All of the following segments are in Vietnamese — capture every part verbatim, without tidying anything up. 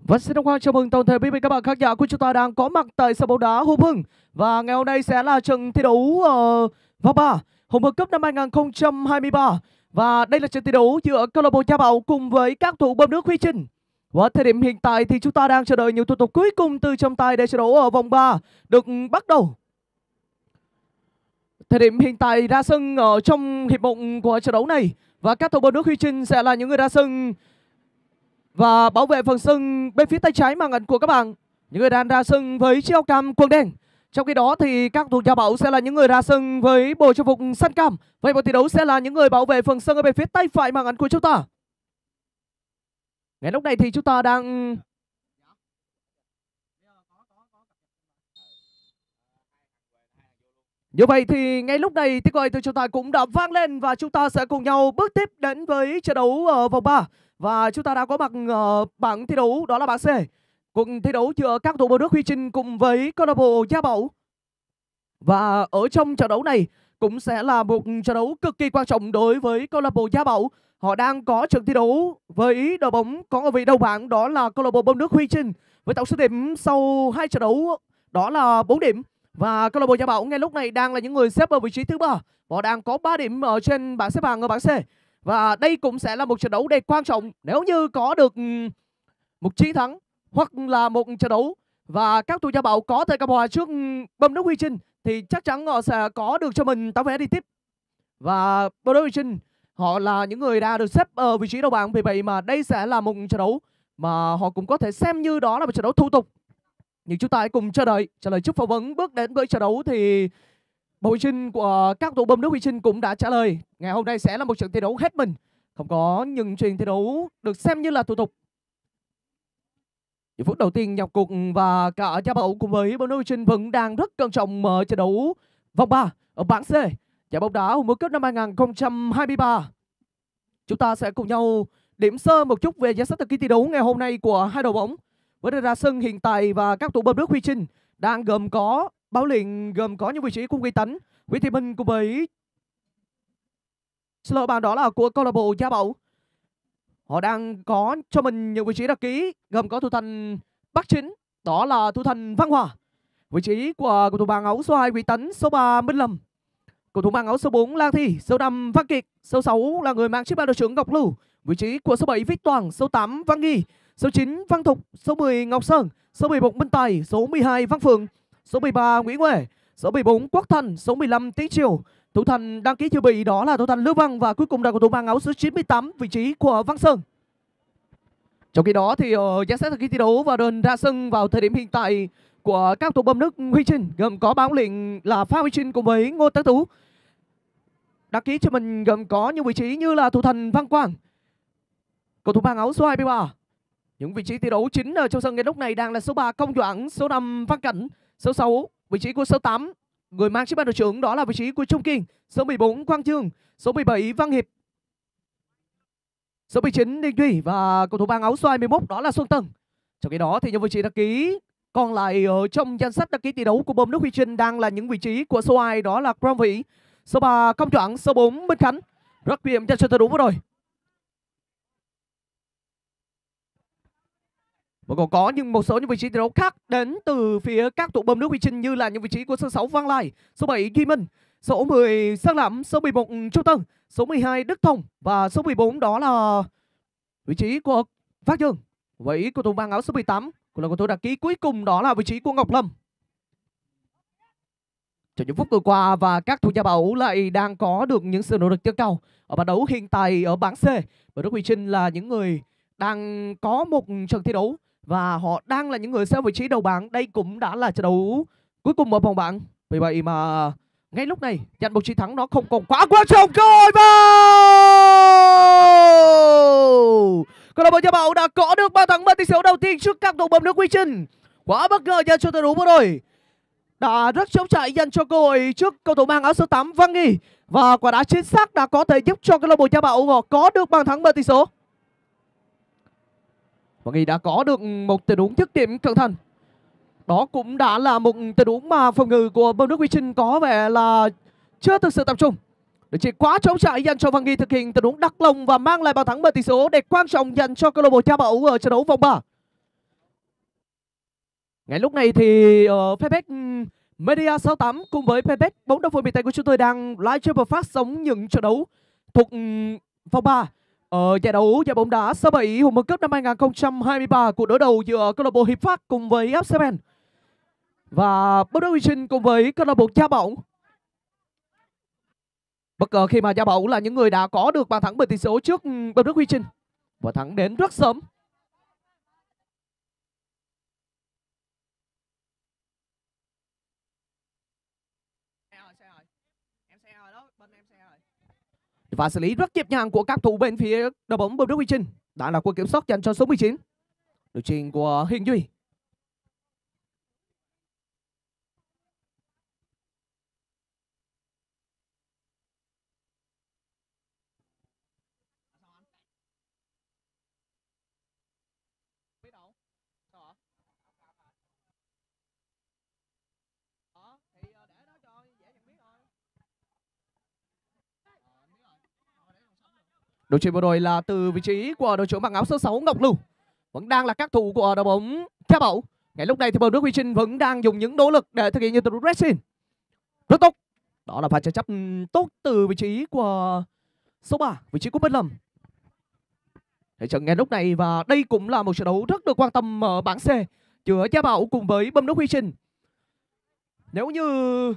Và xin được chào mừng toàn thể quý vị các bạn khán giả của chúng ta đang có mặt tại sân bóng đá Hùng Hưng. Và ngày hôm nay sẽ là trận thi đấu uh, vòng ba Hùng Hưng Cup năm hai nghìn không trăm hai mươi ba. Và đây là trận thi đấu giữa câu lạc bộ Gia Bảo cùng với các thủ bơm nước Huy Trinh. Và thời điểm hiện tại thì chúng ta đang chờ đợi những thủ tục cuối cùng từ trọng tài để trận đấu ở vòng ba được bắt đầu. Thời điểm hiện tại ra sân ở trong hiệp một của trận đấu này, và các thủ bơm nước Huy Trinh sẽ là những người ra sân và bảo vệ phần sân bên phía tay trái màn ảnh của các bạn, những người đang ra sân với chiếc áo cam quần đen. Trong khi đó thì các thủ Gia Bảo sẽ là những người ra sân với bộ trang phục xanh cam. Vậy đội thi đấu sẽ là những người bảo vệ phần sân ở bên phía tay phải màn ảnh của chúng ta. Ngay lúc này thì chúng ta đang Như vậy thì ngay lúc này tiếng còi từ trọng tài cũng đã vang lên và chúng ta sẽ cùng nhau bước tiếp đến với trận đấu ở vòng ba. Và chúng ta đã có mặt ở bảng thi đấu, đó là bảng C. Cuộc thi đấu giữa các thủ bơm nước Huy Trinh cùng với câu lạc bộ Gia Bảo. Và ở trong trận đấu này cũng sẽ là một trận đấu cực kỳ quan trọng đối với câu lạc bộ Gia Bảo. Họ đang có trận thi đấu với đội bóng có ở vị đầu bảng, đó là câu lạc bộ bơm nước Huy Trinh, với tổng số điểm sau hai trận đấu đó là bốn điểm. Và câu lạc bộ Gia Bảo ngay lúc này đang là những người xếp ở vị trí thứ ba. Họ đang có ba điểm ở trên bảng xếp hạng ở bảng C. Và đây cũng sẽ là một trận đấu đầy quan trọng. Nếu như có được một chiến thắng hoặc là một trận đấu và các thủ Gia Bảo có thể cầm hòa trước bơm nước Huy Trinh thì chắc chắn họ sẽ có được cho mình tấm vé đi tiếp. Và bơm nước Huy Trinh họ là những người đã được xếp ở vị trí đầu bảng, vì vậy mà đây sẽ là một trận đấu mà họ cũng có thể xem như đó là một trận đấu thủ tục. Nhưng chúng ta hãy cùng chờ đợi. Trả lời trước phỏng vấn bước đến với trận đấu thì bộ Huy Trinh của các thủ bơm nước Huy Trinh cũng đã trả lời ngày hôm nay sẽ là một trận thi đấu hết mình, không có những chuyện thi đấu được xem như là thủ tục. Những phút đầu tiên nhập cuộc và cả Gia Bảo cùng với bơm nước Huy Trinh vẫn đang rất cẩn trọng mở trận đấu vòng ba ở bảng C giải bóng đá Hùng Hưng Cup năm hai nghìn không trăm hai mươi ba. Chúng ta sẽ cùng nhau điểm sơ một chút về danh sách thi đấu ngày hôm nay của hai đội bóng. Với đội ra sân hiện tại và các thủ bơm nước Huy Trinh đang gồm có Bảo Liên, gồm có những vị trí của Huy Tánh, Nguyễn Thị Minh cùng với slot bàn đó là của câu lạc bộ Gia Bảo. Họ đang có cho mình những vị trí đặc ký gồm có thủ thành Bắc Chính, đó là thủ thành Văn Hòa. Vị trí của cầu thủ mang áo số hai Huy Tánh, số ba Minh Lâm. Cầu thủ mang áo số bốn Lan Thi, số năm Văn Kiệt, số sáu là người mang chiếc ba đội trưởng Ngọc Lưu. Vị trí của số bảy Viết Toàn, số tám Văn Nghi, số chín Văn Thục, số mười Ngọc Sơn, số mười một Minh Tài, số mười hai Văn Phượng, số mười ba Nguyễn Huệ, số mười bốn Quốc Thành, số mười lăm Tý Triều. Thủ thành đăng ký dự bị đó là thủ thành Lưu Văn, và cuối cùng là cầu thủ mang áo số chín mươi tám, vị trí của Văn Sơn. Trong khi đó thì ở danh sách thi đấu và đơn ra sân vào thời điểm hiện tại của các thủ bơm nước Huy Trinh gồm có Bảo Liên là Phan Huy Trinh cùng với Ngô Tấn Tú. Đăng ký cho mình gồm có những vị trí như là thủ thành Văn Quang, cầu thủ mang áo số hai mươi ba. Những vị trí thi đấu chính ở trong sân ngay lúc này đang là số ba Công Doãn, số năm Văn Cảnh, số sáu vị trí của số tám người mang chiếc ban đội trưởng đó là vị trí của Trung Kiên, số mười bốn Quang Chương, số mười bảy Văn Hiệp, số mười chín Đinh Duy và cầu thủ mang áo số hai mươi mốt đó là Xuân Tân. Trong khi đó thì những vị trí đăng ký còn lại ở trong danh sách đăng ký thi đấu của bơm nước Huy Trinh đang là những vị trí của số hai đó là Quang Vĩ, số ba Công Doãn, số bốn Minh Khánh. Rất nguy hiểm cho trận đấu vừa rồi. Và còn có những một số những vị trí thi đấu khác đến từ phía các thủ bơm nước Huy Trinh như là những vị trí của số sáu Văn Lai, số bảy Duy Minh, số mười Sơn Lẫm, số mười một Trung Tân, số mười hai Đức Thông và số mười bốn đó là vị trí của Phát Dương. Với cầu thủ mang áo số mười tám cũng là cầu thủ đăng ký cuối cùng đó là vị trí của Ngọc Lâm. Trong những phút vừa qua và các thủ Gia Bảo lại đang có được những sự nỗ lực tiến cao ở trận đấu hiện tại ở bảng C. Và nước Huy Trinh là những người đang có một trận thi đấu và họ đang là những người xếp vị trí đầu bảng. Đây cũng đã là trận đấu cuối cùng ở vòng bảng. Vì vậy mà ngay lúc này giành một chiến thắng nó không còn quá quan trọng. Cơ hội vào! Câu lạc bộ Gia Bảo đã có được bàn thắng mang tỷ số đầu tiên trước các thủ bơm nước Huy Trinh. Quá bất ngờ dành cho trận đấu vừa rồi. Đã rất chống chạy dành cho cơ hội trước cầu thủ mang áo số tám Văn Nghi, và quả đá chính xác đã có thể giúp cho câu lạc bộ Gia Bảo họ có được bàn thắng mang tỷ số. Văn Nghi đã có được một tình huống dứt điểm cẩn thận. Đó cũng đã là một tình huống mà phòng ngự của bơm nước Huy Trinh có vẻ là chưa thực sự tập trung. Để chỉ quá chống chạy dành cho Văn Nghi thực hiện tình huống đắc lồng và mang lại bàn thắng mang tỷ số để quan trọng dành cho câu lạc bộ Gia Bảo ở trận đấu vòng ba. Ngay lúc này thì uh, fanpage Media sáu tám cùng với fanpage bóng đá phường miền Tây của chúng tôi đang livestream và phát sóng những trận đấu thuộc um, vòng ba ở giải đấu giải bóng đá số bảy Hùng Vương Cup năm hai nghìn không trăm hai mươi ba, cuộc đối đầu giữa câu lạc bộ Hiệp Phát cùng với ép xê Ben và bóng đá Huy Sinh cùng với câu lạc bộ Gia Bảo. Bất ngờ khi mà Gia Bảo là những người đã có được bàn thắng bởi tỷ số trước bóng đá Huy Sinh và thắng đến rất sớm. Và xử lý rất nhịp nhàng của các thủ bên phía đội bóng bóng đá Huy Sinh đã là cuộc kiểm soát dành cho số mười chín, đội trình của Hiền Duy. Đội chuyền vừa rồi là từ vị trí của đội trưởng mặc áo số sáu Ngọc Lưu, vẫn đang là các thủ của đội bóng Gia Bảo. Ngay lúc này thì bóng đá Huy Sinh vẫn đang dùng những nỗ lực để thực hiện những tình huống pressing rất tốt. Đó là pha tranh chấp tốt từ vị trí của số ba, vị trí của Bất Lâm. Thế trận ngay lúc này và đây cũng là một trận đấu rất được quan tâm ở bảng C giữa Gia Bảo cùng với bóng đá Huy Sinh. Nếu như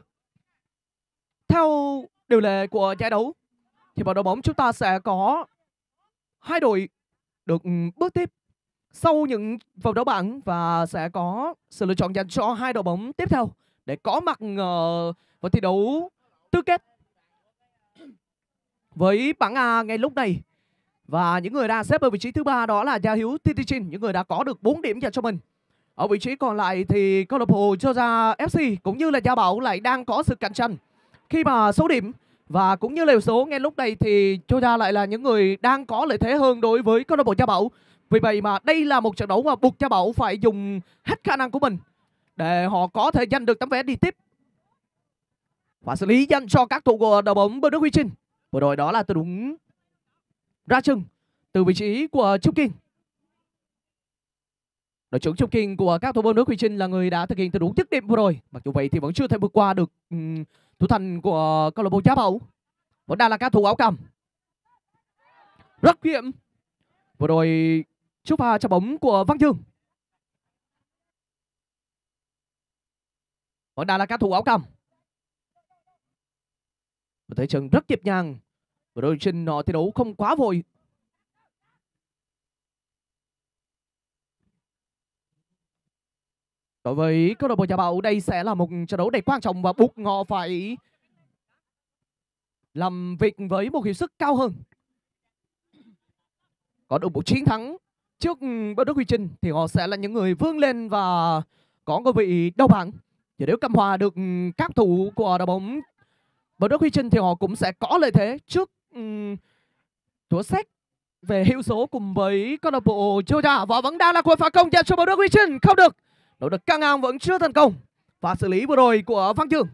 theo điều lệ của giải đấu thì vào đội bóng chúng ta sẽ có hai đội được bước tiếp sau những vòng đấu bảng và sẽ có sự lựa chọn dành cho hai đội bóng tiếp theo để có mặt uh, vào thi đấu tứ kết với bảng A ngay lúc này. Và những người đang xếp ở vị trí thứ ba đó là Gia Hiếu Titichin, những người đã có được bốn điểm dành cho mình. Ở vị trí còn lại thì câu lạc bộ Georgia ép xê cũng như là Gia Bảo lại đang có sự cạnh tranh khi mà số điểm và cũng như là số ngay lúc này thì Georgia lại là những người đang có lợi thế hơn đối với câu lạc bộ Gia Bảo. Vì vậy mà đây là một trận đấu mà buộc Gia Bảo phải dùng hết khả năng của mình để họ có thể giành được tấm vé đi tiếp. Và xử lý dành cho các thủ của đội bóng bóng đá Huy Sinh. Vừa rồi đó là từ đúng ra chừng từ vị trí của Trúc Kiên. Đội trưởng Trúc Kiên của các thủ bóng đá Huy Sinh là người đã thực hiện từ đúng dứt điểm vừa rồi. Mặc dù vậy thì vẫn chưa thể vượt qua được um, thủ thành của câu lạc bộ Gia Bảo. Vẫn đang là các thủ áo cam. Rất hiểm. Vừa rồi chúc pha chạm bóng của Văn Dương. Vẫn đang là các thủ áo cam. Một thế trận rất nhịp nhàng. Và đội Sinh họ thi đấu không quá vội. Đối với câu lạc bộ Gia Bảo đây sẽ là một trận đấu đầy quan trọng và buộc họ phải làm việc với một hiệu suất cao hơn. Có được một chiến thắng trước bóng đá Huy Sinh thì họ sẽ là những người vươn lên và có ngôi vị đầu bảng. Và nếu cầm hòa được các thủ của đội bóng bóng đá Huy Sinh thì họ cũng sẽ có lợi thế trước um, thủ xét về hiệu số cùng với câu lạc bộ Georgia. Và vẫn đang là cuộc phá công dành cho bóng đá Huy Sinh, không được. Đấu được căng ngang vẫn chưa thành công. Và xử lý vừa rồi của Văn Dương.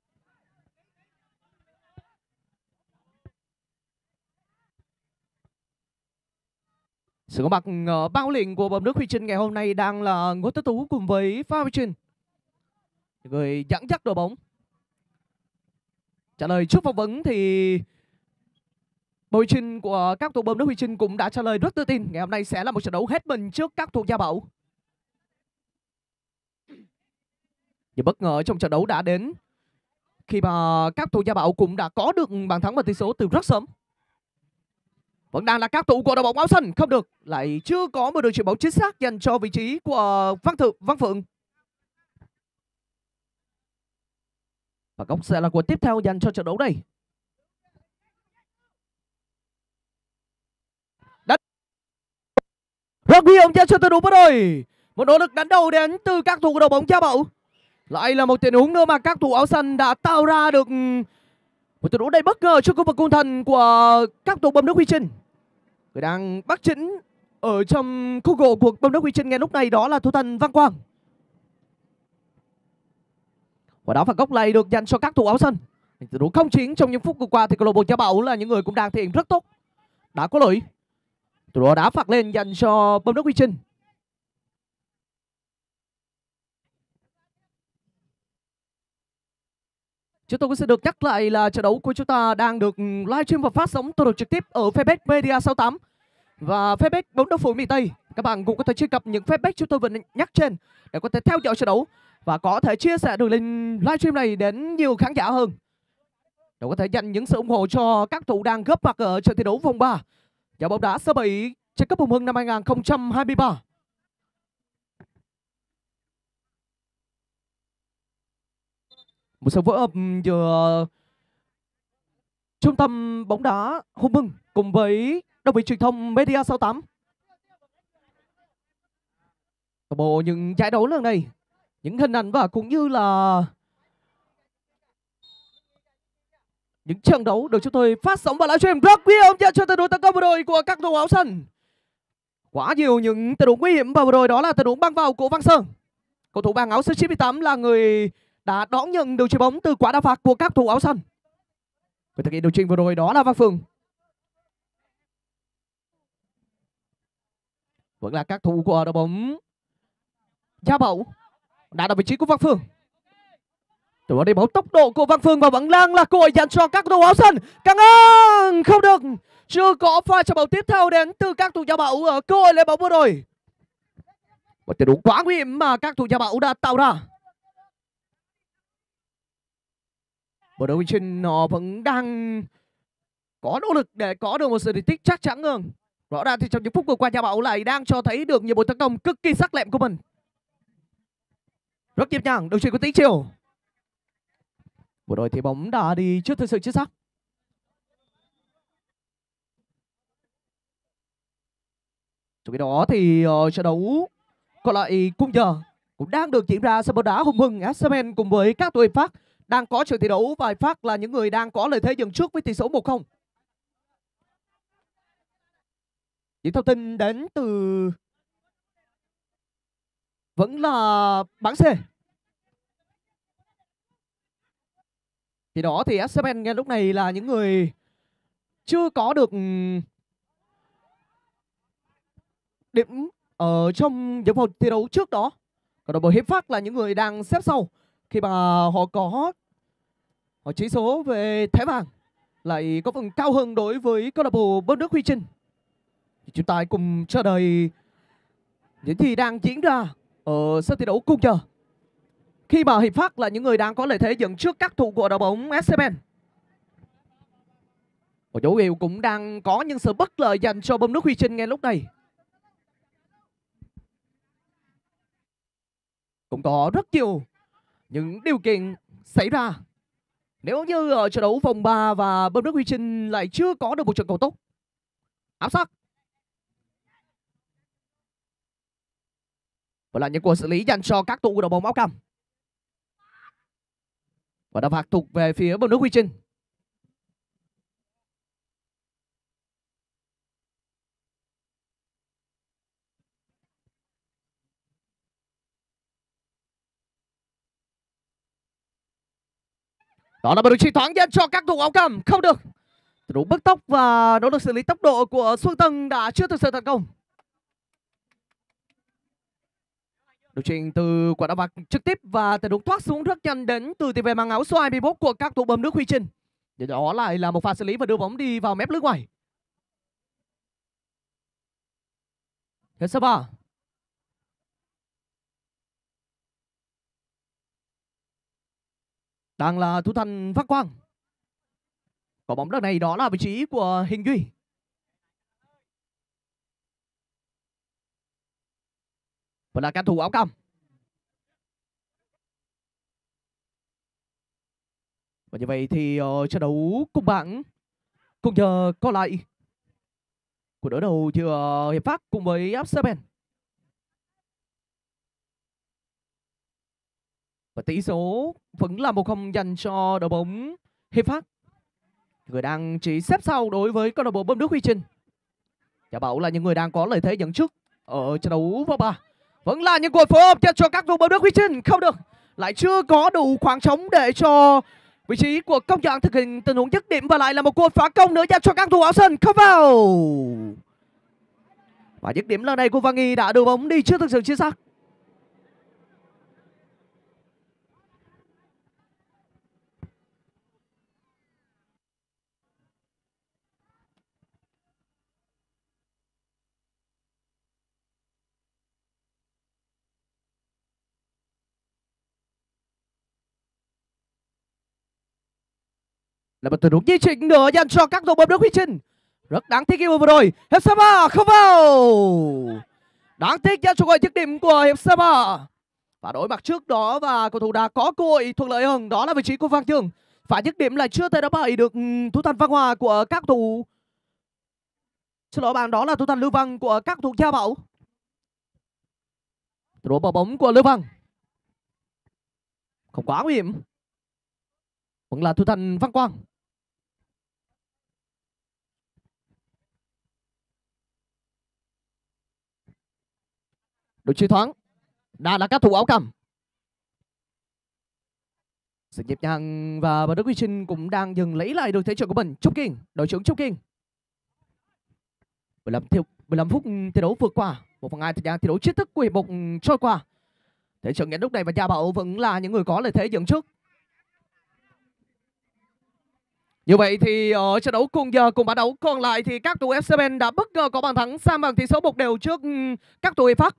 Sự có mặt ở ban huấn luyện của bóng đá Huy Sinh ngày hôm nay đang là Ngô Tất Tú cùng với Phan Huy Trình, người dẫn dắt đội bóng. Trả lời trước phỏng vấn thì Bùi Trinh của các thủ bóng đá Huy Sinh cũng đã trả lời rất tự tin. Ngày hôm nay sẽ là một trận đấu hết mình trước các thủ Gia Bảo. Nhưng bất ngờ trong trận đấu đã đến khi mà các thủ Gia Bảo cũng đã có được bàn thắng và tỷ số từ rất sớm. Vẫn đang là các thủ của đội bóng áo xanh, không được, lại chưa có một đường chuyền bóng chính xác dành cho vị trí của Văn Thượng, Văn Phượng. Và góc sẽ là cuộc tiếp theo dành cho trận đấu này. Đánh rất nguy hiểm cho trận đấu vừa rồi. Một nỗ lực đánh đầu đến từ các thủ của đội bóng Gia Bảo. Lại là một tình huống nữa mà các thủ áo xanh đã tạo ra được một tình huống đầy bất ngờ trong khu vực cung thành của các thủ bóng đá Huy Sinh. Người đang bắt chính ở trong khu gỗ của bóng đá Huy Sinh ngay lúc này đó là thủ thành Văn Quang. Và đó phạt góc này được dành cho các thủ áo xanh. Tình huống không chiến trong những phút vừa qua thì câu lạc bộ Gia Bảo là những người cũng đang thể hiện rất tốt. Đã có lỗi. Thủ đá phạt lên dành cho bóng đá Huy Sinh. Chúng tôi cũng sẽ được nhắc lại là trận đấu của chúng ta đang được livestream và phát sóng tôi trực tiếp ở fanpage Media sáu tám và fanpage bóng đá phường miền Tây. Các bạn cũng có thể truy cập những fanpage chúng tôi vừa nhắc trên để có thể theo dõi trận đấu và có thể chia sẻ được lên livestream này đến nhiều khán giả hơn, để có thể dành những sự ủng hộ cho các thủ đang góp mặt ở trận thi đấu vòng ba giải bóng đá xê bảy trên cấp Hùng Hưng năm hai nghìn không trăm hai mươi ba. Một sự phối hợp giữa trung tâm bóng đá Hùng Hưng cùng với đơn vị truyền thông Media sáu tám. Bộ những giải đấu lần này, những hình ảnh và cũng như là những trận đấu được chúng tôi phát sóng và livestream rất nguy hiểm cho trận đấu tấn công vừa rồi của các thủ áo xanh. Quá nhiều những tình huống nguy hiểm và vừa rồi đó là tình huống băng vào của Văn Sơn. Cầu thủ mang áo số chín mươi tám là người đã đón nhận đường chuyền bóng từ quả đá phạt của các thủ áo xanh. Người thực hiện điều chỉnh vừa rồi đó là Văn Phương. Vẫn là các thủ của đội bóng Gia Bảo đã ở vị trí của Văn Phương. Từ đó đi bóng tốc độ của Văn Phương và vẫn đang là cơ hội dành cho các thủ áo xanh. Căng ngang không được, chưa có pha trả bóng tiếp theo đến từ các thủ Gia Bảo ở cơ hội lấy bóng vừa rồi. Một tình huống quá nguy hiểm mà các thủ Gia Bảo đã tạo ra. Bộ đội Trình họ vẫn đang có nỗ lực để có được một sự thành tích chắc chắn hơn. Rõ ràng thì trong những phút vừa qua Gia Bảo lại đang cho thấy được nhiều buổi tấn công cực kỳ sắc lẹm của mình. Rất nhịp nhàng, đường chuyền của Tĩnh Triều. Bộ đội thì bóng đã đi trước thực sự chính xác. Trong khi đó thì uh, trận đấu còn lại khung giờ cũng đang được diễn ra sân bóng đá Hùng Hưng ép xê em cùng với các đội Pháp đang có trận thi đấu và Pháp là những người đang có lợi thế dẫn trước với tỷ số một không. Những thông tin đến từ vẫn là bảng C. Thì đó thì ép xê em ngay lúc này là những người chưa có được điểm ở trong những vòng thi đấu trước đó. Còn đội bóng Hiệp Phác là những người đang xếp sau khi mà họ có họ chỉ số về thẻ vàng lại có phần cao hơn đối với câu lạc bộ Bơm Nước Huy Trinh. Chúng ta cùng chờ đợi những gì đang diễn ra ở sân thi đấu cùng giờ. Khi mà Hiệp Phác là những người đang có lợi thế dẫn trước các thủ của đội bóng ép xê em. Một dấu hiệu cũng đang có những sự bất lợi dành cho Bơm Nước Huy Trinh ngay lúc này. Cũng có rất nhiều những điều kiện xảy ra nếu như ở trận đấu vòng ba và Bơm Nước Huy Trinh lại chưa có được một trận cầu tốt. Áp sát. Và là những cuộc xử lý dành cho các thủ của đội bóng áo cam. Và đá phạt thuộc về phía Bơm Nước Huy Trinh. Đó là một đường chuyền thoáng dành cho các thủ áo cam, không được. Đúng bứt tốc và nỗ lực xử lý tốc độ của Xuân Tân đã chưa thực sự thành công. Đường chuyền từ quả đá phạt trực tiếp và tình huống thoát xuống rất nhanh đến từ tiền vệ mang áo số hai mươi mốt của các thủ Bơm Nước Huy Trinh. Và đó lại là một pha xử lý và đưa bóng đi vào mép lưới ngoài. Hết số ba. Đang là thủ thành Phát Quang. Quả bóng lần này đó là vị trí của Hình Duy. Và là can thủ áo cam. Và như vậy thì uh, trận đấu cùng bảng cùng giờ còn lại của đối đầu giữa Hiệp Phác cùng với ép xê em. Và tỷ số vẫn là một không dành cho đội bóng Hiệp Phác, người đang chỉ xếp sau đối với câu lạc bộ Bơm Nước Huy Trinh. Gia Bảo là những người đang có lợi thế dẫn trước ở trận đấu vòng ba. Vẫn là những cuộc phối hợp cho các thủ Bơm Nước Huy Trinh, không được, lại chưa có đủ khoảng trống để cho vị trí của Công Giảng thực hiện tình huống dứt điểm và lại là một cuộc phá công nữa dành cho các thủ áo xanh, không vào. Và dứt điểm lần này của Văn Nghi đã đưa bóng đi chưa thực sự chính xác. Là một tình huống di chỉnh nữa dành cho các thủ bơm nước Huy Trinh. Rất đáng tiếc vừa rồi. Hiệp số ba không vào. Đáng tiếc dành cho gọi dứt điểm của hiệp số ba. Và đối mặt trước đó và cầu thủ đã có cơ hội thuận lợi hơn, đó là vị trí của Văn Chương. Phải dứt điểm lại chưa thể đáp bại được thủ thành Văn Hòa của các thủ. Xin lỗi bạn, đó là thủ thành Lưu Văn của các thủ Gia Bảo. Thủ vào bóng của Lưu Văn. Không quá nguy hiểm. Vẫn là thủ thành Văn Quang. Đội chơi thoáng. Đã là các thủ áo cam. Sự nhịp nhàng và Bà Đức Huy Trinh cũng đang dừng lấy lại được thế trận của mình. Trúc Kiên, đội trưởng Trúc Kiên. mười lăm, theo, mười lăm phút thi đấu vượt qua. Một phần hai thời gian thi đấu chính thức của hiệp một trôi qua. Thế trận nhận lúc này và Gia Bảo vẫn là những người có lợi thế dẫn trước. Như vậy thì ở trận đấu cùng giờ cùng bắt đấu còn lại thì các thủ ép xê Ben đã bất ngờ có bàn thắng san bằng tỷ số một đều trước các thủ Hiệp Phát.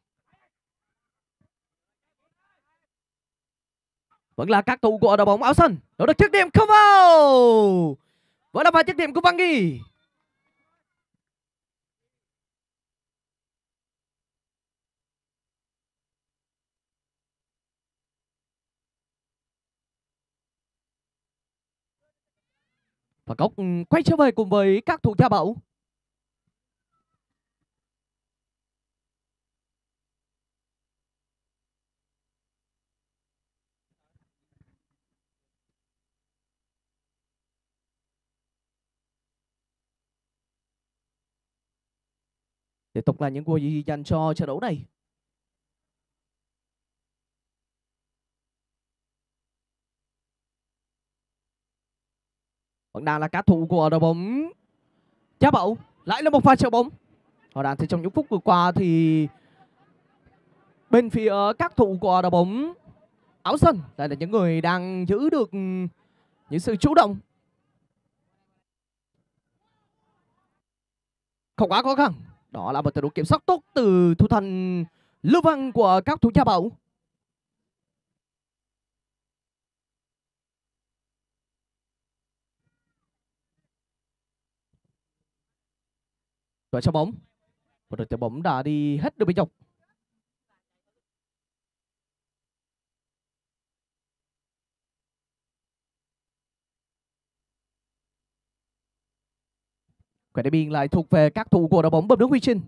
Vẫn là các thủ của đội bóng áo xanh. Nó được dứt điểm không vào. Vẫn là pha dứt điểm của Văn Nghi. Và Cốc quay trở về cùng với các thủ Gia Bảo. Tiếp tục là những cuộc gì dành cho trận đấu này. Vẫn đang là các thủ của đội bóng Gia Bảo. Lại là một pha trợ bóng. Họ đang thì trong những phút vừa qua thì bên phía các thủ của đội bóng áo xanh lại là những người đang giữ được những sự chủ động. Không quá khó khăn. Đó là một trận đấu kiểm soát tốt từ thủ thành Lưu Văn của các thủ Gia Bảo. Rồi cho bóng. Một đội bóng đã đi hết đường biên dọc. Quả đá biên lại thuộc về các thủ của đội bóng Bơm Nước Huy Trinh.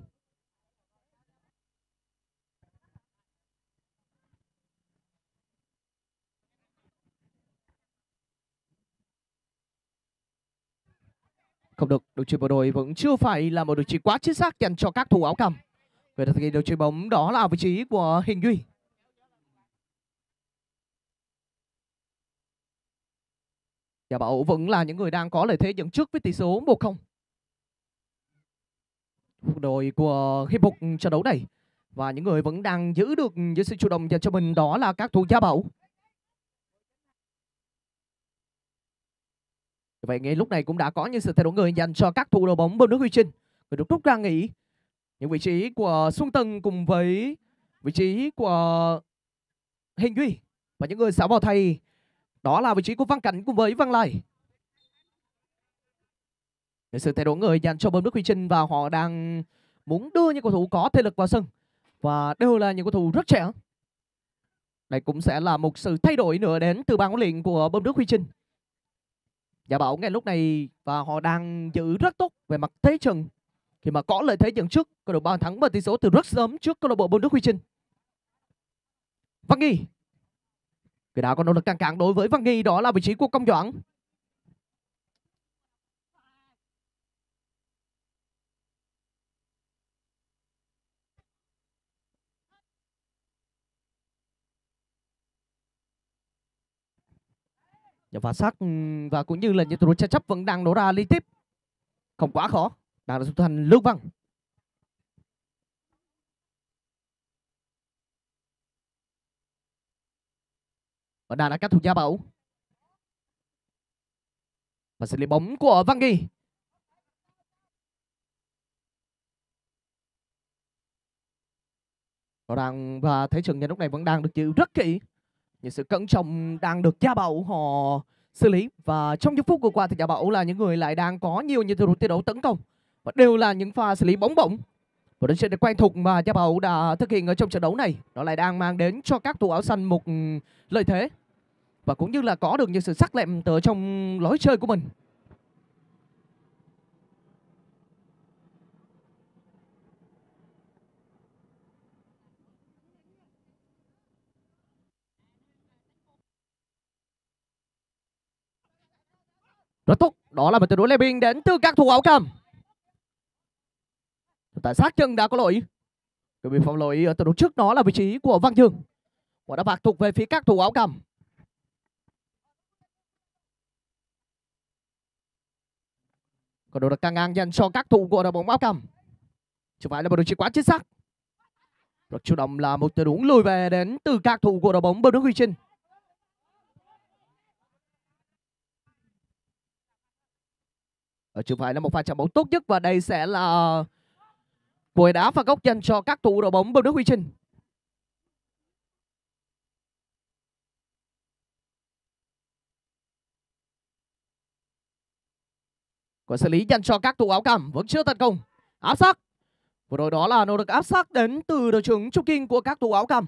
Không được, đội chuyền bộ đội vẫn chưa phải là một đội chuyền quá chính xác dành cho các thủ áo cam. Vậy thì đội chuyền bóng đó là vị trí của Hình Duy. Gia Bảo vẫn là những người đang có lợi thế dẫn trước với tỷ số một không. Đội của hiệp một trận đấu này và những người vẫn đang giữ được với sự chủ động dành cho mình đó là các thủ Gia Bảo. Vậy ngay lúc này cũng đã có những sự thay đổi người dành cho các thủ đội bóng Bơm Nước Huy Trinh. Người được rút ra nghỉ. Những vị trí của Xuân Tân cùng với vị trí của Hình Duy. Và những người sẽ vào thay đó là vị trí của Văn Cảnh cùng với Văn Lai. Những sự thay đổi người dành cho Bơm Nước Huy Trinh và họ đang muốn đưa những cầu thủ có thể lực vào sân. Và đều là những cầu thủ rất trẻ. Đây cũng sẽ là một sự thay đổi nữa đến từ ban huấn luyện của Bơm Nước Huy Trinh. Gia Bảo ngay lúc này và họ đang giữ rất tốt về mặt thế trận khi mà có lợi thế dẫn trước câu lạc bộ bàn thắng và tỷ số từ rất sớm trước câu lạc bộ Bơm Nước Huy Trinh. Văn Nghi, người đã có nỗ lực căng cản đối với Văn Nghi đó là vị trí của Công Doãn. Và sát và cũng như là những tình huống tranh chấp vẫn đang nổ ra liên tiếp, không quá khó. Đang là thủ thành Lương Văn. Và đang là các thủ Gia Bảo. Và xử lý bóng của Văn Nghi. Rõ ràng và thế trận nhà lúc này vẫn đang được giữ rất kỹ. Những sự cẩn trọng đang được Gia Bảo họ xử lý. Và trong những phút vừa qua thì Gia Bảo là những người lại đang có nhiều những tình huống thi đấu tấn công và đều là những pha xử lý bóng bổng. Và đó sẽ được quen thuộc mà Gia Bảo đã thực hiện ở trong trận đấu này, nó lại đang mang đến cho các thủ áo xanh một lợi thế và cũng như là có được những sự sắc lẹm từ trong lối chơi của mình. Rất tốt, đó là một tình huống lê bình đến từ các thủ áo cam. Tại sát chân đã có lỗi. Bởi vì phạm lỗi ở tình huống trước đó là vị trí của Văn Dương. Quả đá bạc thuộc về phía các thủ áo cam. Còn đồ được căng ngang dành cho các thủ của đội bóng áo cam. Chứ phải là một đường chuyền quá chính xác. Rất chủ động là một tình huống lùi về đến từ các thủ của đội bóng Bơm Nước Huy Trinh. Ở chứ phải là một pha chạm bóng tốt nhất và đây sẽ là cối đá phạt góc dành cho các thủ đội bóng Bơm Nước Huy Trinh. Quả xử lý dành cho các thủ áo cam vẫn chưa thành công. Áp sát. Vừa rồi đó là nỗ lực áp sát đến từ đội trưởng Trung Kiên của các thủ áo cam.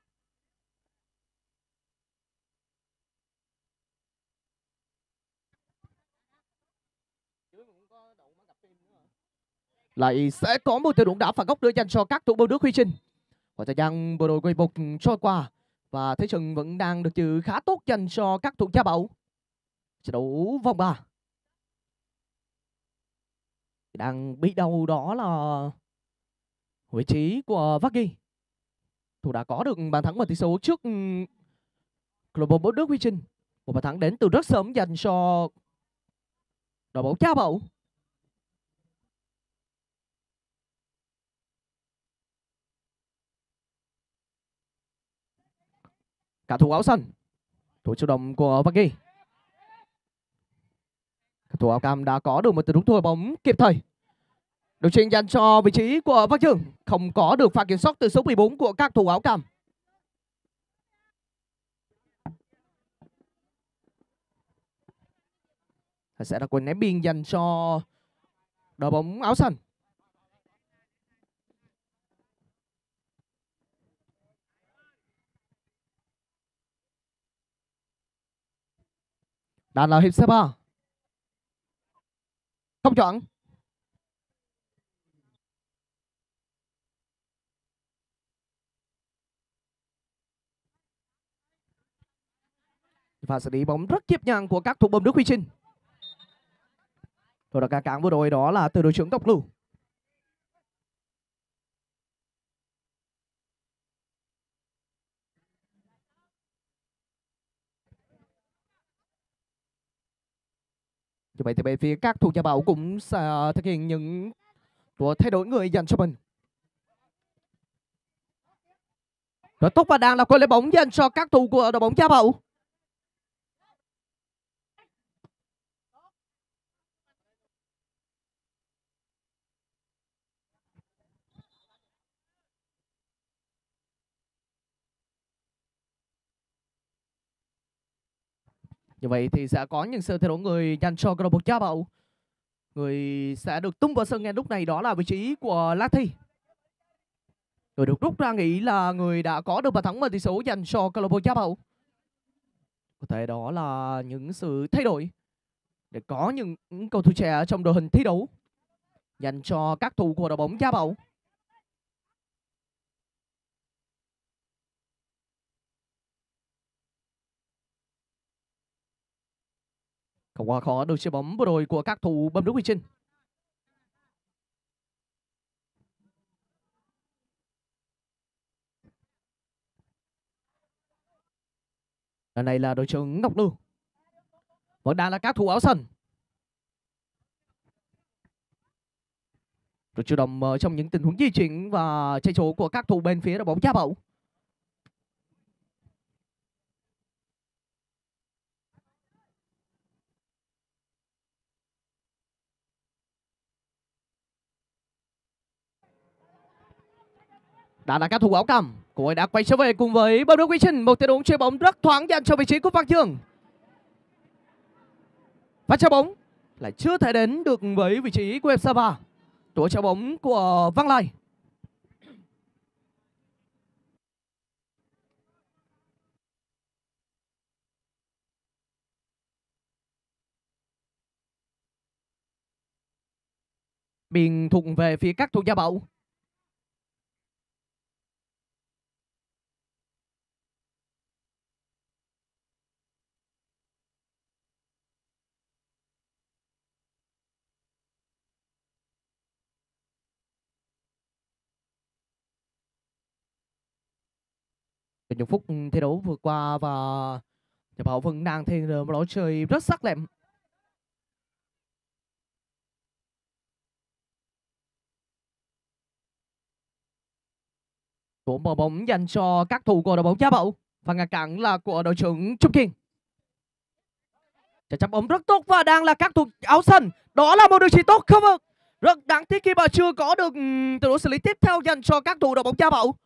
Lại sẽ có một tình huống đá phạt góc nữa dành cho các thủ Bơm Nước Huy Trinh. Và thời gian vừa rồi quay một trôi qua và thế trận vẫn đang được trừ khá tốt dành cho các thủ Gia Bảo. Trận đấu vòng ba đang bị đầu đó là vị trí của Vaggy. Thủ đã có được bàn thắng và tỷ số trước club Bơm Nước Huy Trinh. Một bàn thắng đến từ rất sớm dành cho đội bóng Gia Bảo. Cả thủ áo xanh, thủ chủ động của Vaggy. Thủ áo cam đã có được một tình huống thua bóng kịp thời. Được chuyền dành cho vị trí của Văn Dương, không có được pha kiểm soát từ số mười bốn của các thủ áo cam. Sẽ là quyền ném biên dành cho đội bóng áo xanh. Đàn là hiệp C ba. Không chọn. Và xử lý bóng rất nhịp nhàng của các thủ Bơm Nước Huy Trinh. Rồi là cả cảng vừa rồi đó là từ đội trưởng Ngọc Lưu. Như vậy thì bên phía các thủ Gia Bảo cũng sẽ thực hiện những của thay đổi người dành cho mình. Rất tốt và đang là quay lấy bóng dành cho các thủ của đội bóng Gia Bảo. Như vậy thì sẽ có những sự thay đổi người dành cho câu lạc bộ Gia Bảo. Người sẽ được tung vào sân ngay lúc này đó là vị trí của La Thi. Người được rút ra nghĩ là người đã có được bàn thắng và tỷ số dành cho câu lạc bộ Gia Bảo. Có thể đó là những sự thay đổi để có những cầu thủ trẻ trong đội hình thi đấu dành cho các thủ của đội bóng Gia Bảo. Không quá khó được chơi bóng vừa rồi của các thủ Bơm Nước Huy Trinh. Lần này là đội trưởng Ngọc Lưu. Vẫn đang là các thủ áo xanh. Được chủ động trong những tình huống di chuyển và chạy chỗ của các thủ bên phía đội bóng Gia Bảo. Đã là các thủ áo cam. Cô ấy đã quay trở về cùng với Bơm Nước Huy Trinh. Một tình huống chơi bóng rất thoáng dành cho vị trí của Văn Dương. Và trái bóng lại chưa thể đến được với vị trí của ép Sapa. Tổ trái bóng của Văn Lai. Biên thủng về phía các thủ gia bảo. Những phút thi đấu vừa qua và nhà bảo vẫn đang thể hiện một lối chơi rất sắc lẹm. Của mở bóng dành cho các thủ của đội bóng Gia Bảo và ngăn cản là của đội trưởng Trung Kiên. Trả chấp bóng rất tốt và đang là các thủ áo xanh. Đó là một đường chỉ tốt không ạ? Rất đáng tiếc khi mà chưa có được từ đối xử lý tiếp theo dành cho các thủ đội bóng Gia Bảo.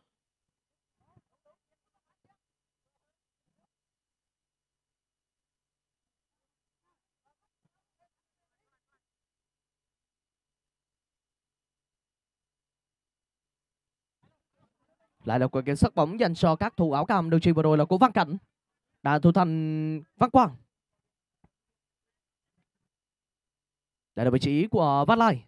Lại là quyền kiểm soát bóng dành cho các thủ áo cam. Đường chuyền vừa rồi là của Văn Cảnh, đã thủ thành Văn Quang. Đây là vị trí của Văn Lai.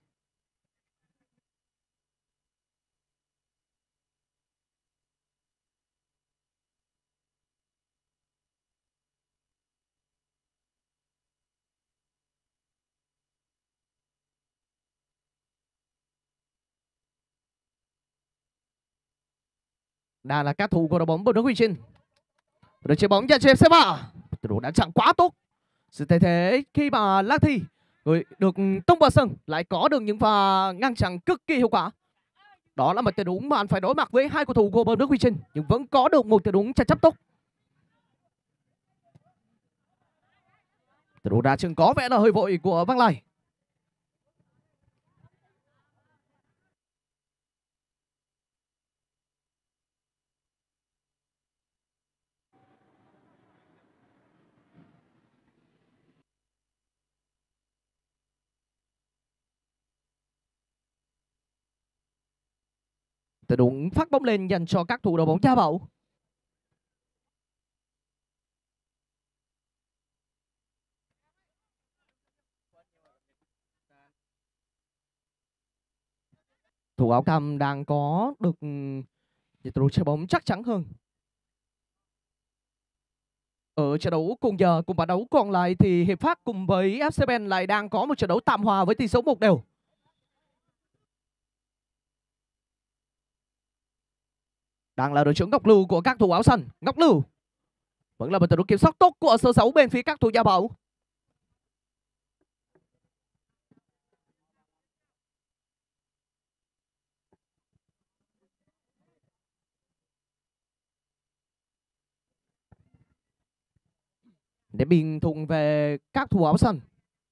Đây là các thủ của đội bóng Bờ Nước Huy Trinh. Rồi chơi bóng dành cho ép xê ba. Từ độ đã chặn quá tốt. Sự thay thế khi mà Lạc Thi người được tung vào sân lại có được những pha ngăn chặn cực kỳ hiệu quả. Đó là một tình huống mà anh phải đối mặt với hai cầu thủ của Bờ Nước Huy Trinh, nhưng vẫn có được một tình huống tranh chấp tốt. Tình huống đá chừng có vẻ là hơi vội của Văn Lai. Tình huống phát bóng lên dành cho các thủ đội bóng Gia Bảo. Thủ áo cam đang có được tình huống chơi bóng chắc chắn hơn. Ở trận đấu cùng giờ cùng bản đấu còn lại thì Hiệp Phát cùng với ép xê Ben lại đang có một trận đấu tạm hòa với tỷ số một đều. Đang là đội trưởng Ngọc Lưu của các thủ áo xanh. Ngọc Lưu vẫn là một trận đấu kiểm soát tốt của số sáu bên phía các thủ Gia Bảo. Để bình thùng về các thủ áo xanh.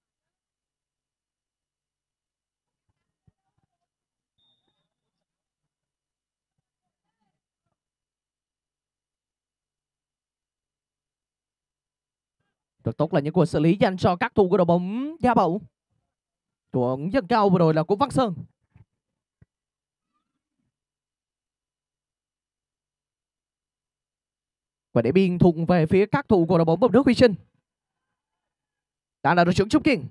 Rất tốt là những cuộc xử lý dành cho các thủ của đội bóng Gia Bảo. Thủ dâng cao vừa rồi là của Văn Sơn. Và để biên thùng về phía các thủ của đội bóng Bờ Nước Huy Trinh. Đang là đội trưởng Trung Kiên.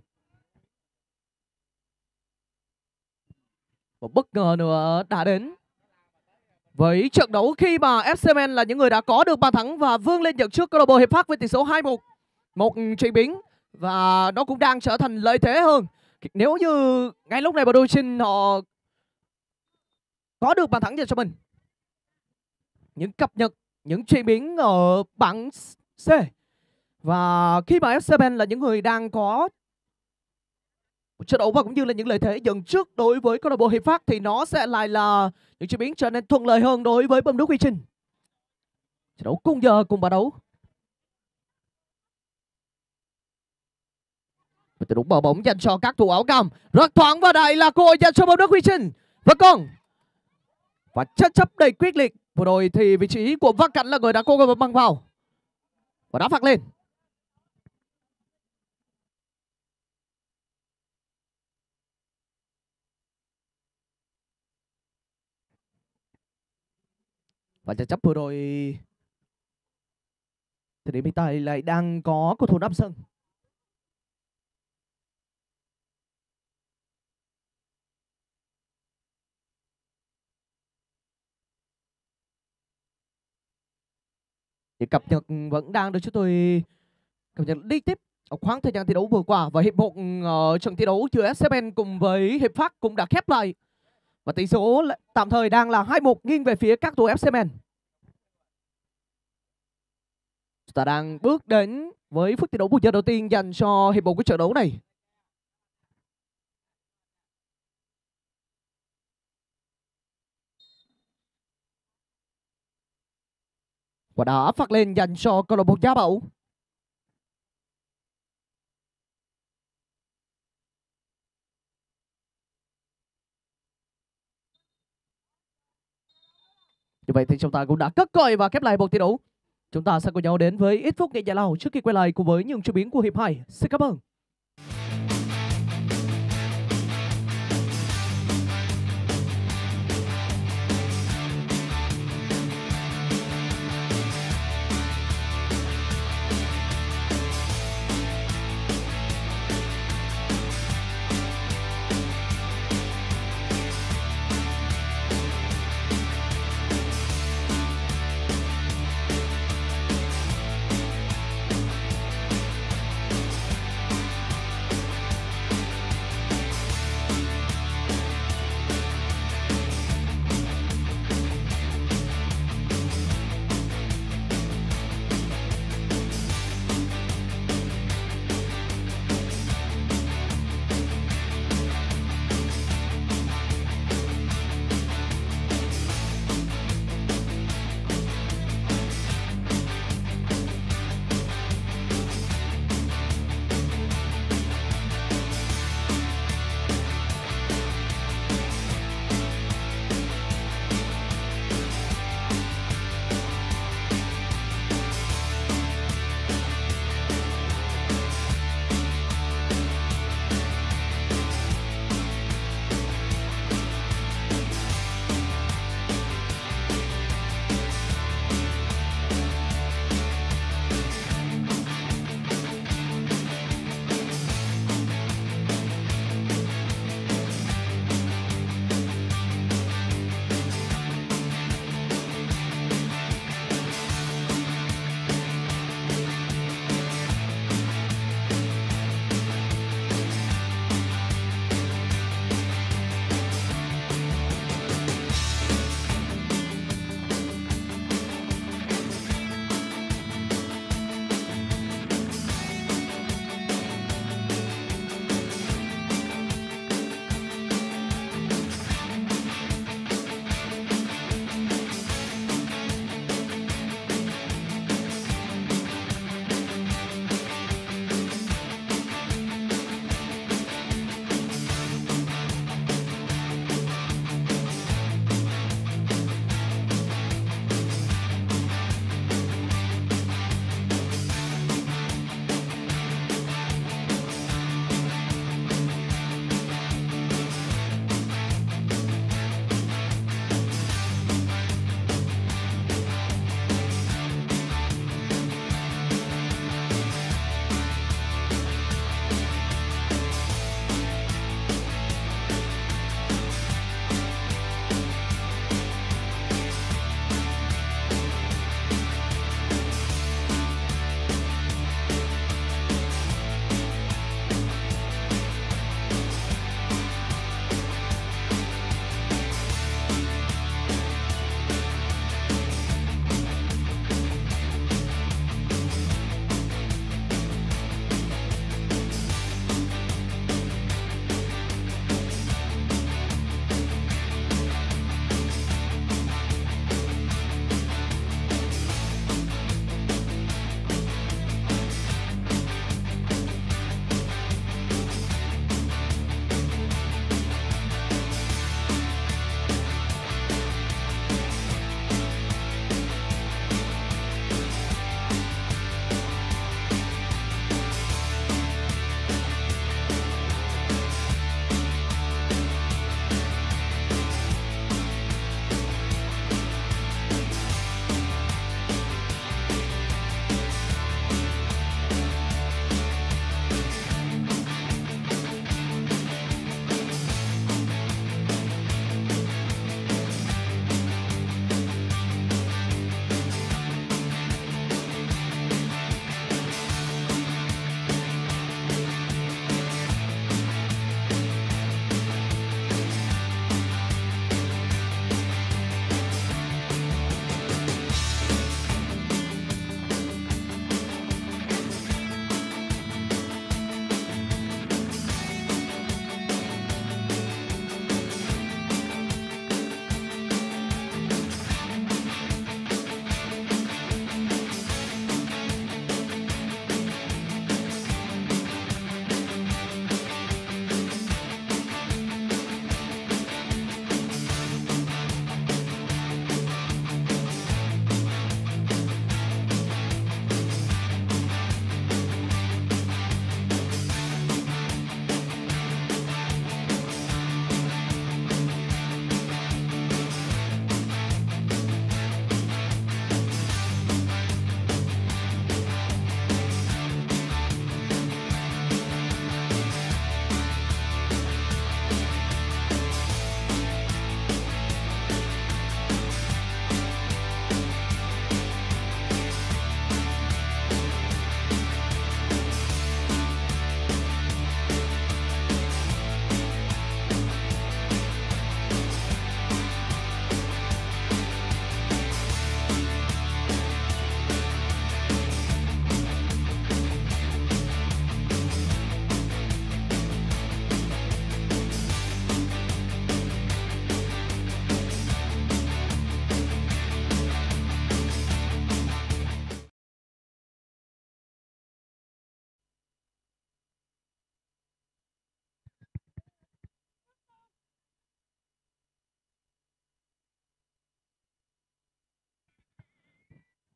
Một bất ngờ nữa đã đến với trận đấu khi mà ép xê Men là những người đã có được bàn thắng và vươn lên dẫn trước câu lạc bộ Hiệp Phát với tỷ số hai một. Một chuyển biến và nó cũng đang trở thành lợi thế hơn. Nếu như ngay lúc này Bờ Nước Huy Trinh họ có được bàn thắng dành cho mình. Những cập nhật, những chuyển biến ở bảng C. Và khi mà ép xê Ben là những người đang có trận đấu và cũng như là những lợi thế dẫn trước đối với câu lạc bộ Hiệp Phát thì nó sẽ lại là những chuyển biến trở nên thuận lợi hơn đối với Bờ Nước Huy Trinh. Trận đấu cùng giờ cùng bản đấu. Trận đấu mở bóng dành cho các thủ áo cam. Rất thoáng và đây là cơ hội dành cho Bờ Nước Huy Trinh. Và còn và chất chấp đầy quyết liệt. Vừa rồi thì vị trí của Văn Cảnh là người đã cố gắng băng vào và đá phạt lên. Và tranh chấp vừa rồi thì đến hiện tại lại đang có cầu thủ nằm sân. Thì cập nhật vẫn đang được chúng tôi cập nhật đi tiếp ở khoảng thời gian thi đấu vừa qua, và hiệp một uh, trận thi đấu giữa ép xê em cùng với Hiệp Phát cũng đã khép lại và tỷ số tạm thời đang là hai một nghiêng về phía các đội ép xê em. Chúng ta đang bước đến với phút thi đấu bù giờ đầu tiên dành cho hiệp một của trận đấu này. Quả đá phạt lên dành cho câu lạc bộ Gia Bảo. Như vậy thì chúng ta cũng đã cất còi và khép lại một thi đấu. Chúng ta sẽ cùng nhau đến với ít phút nghỉ giải lao trước khi quay lại cùng với những chuyển biến của hiệp hai. Xin cảm ơn.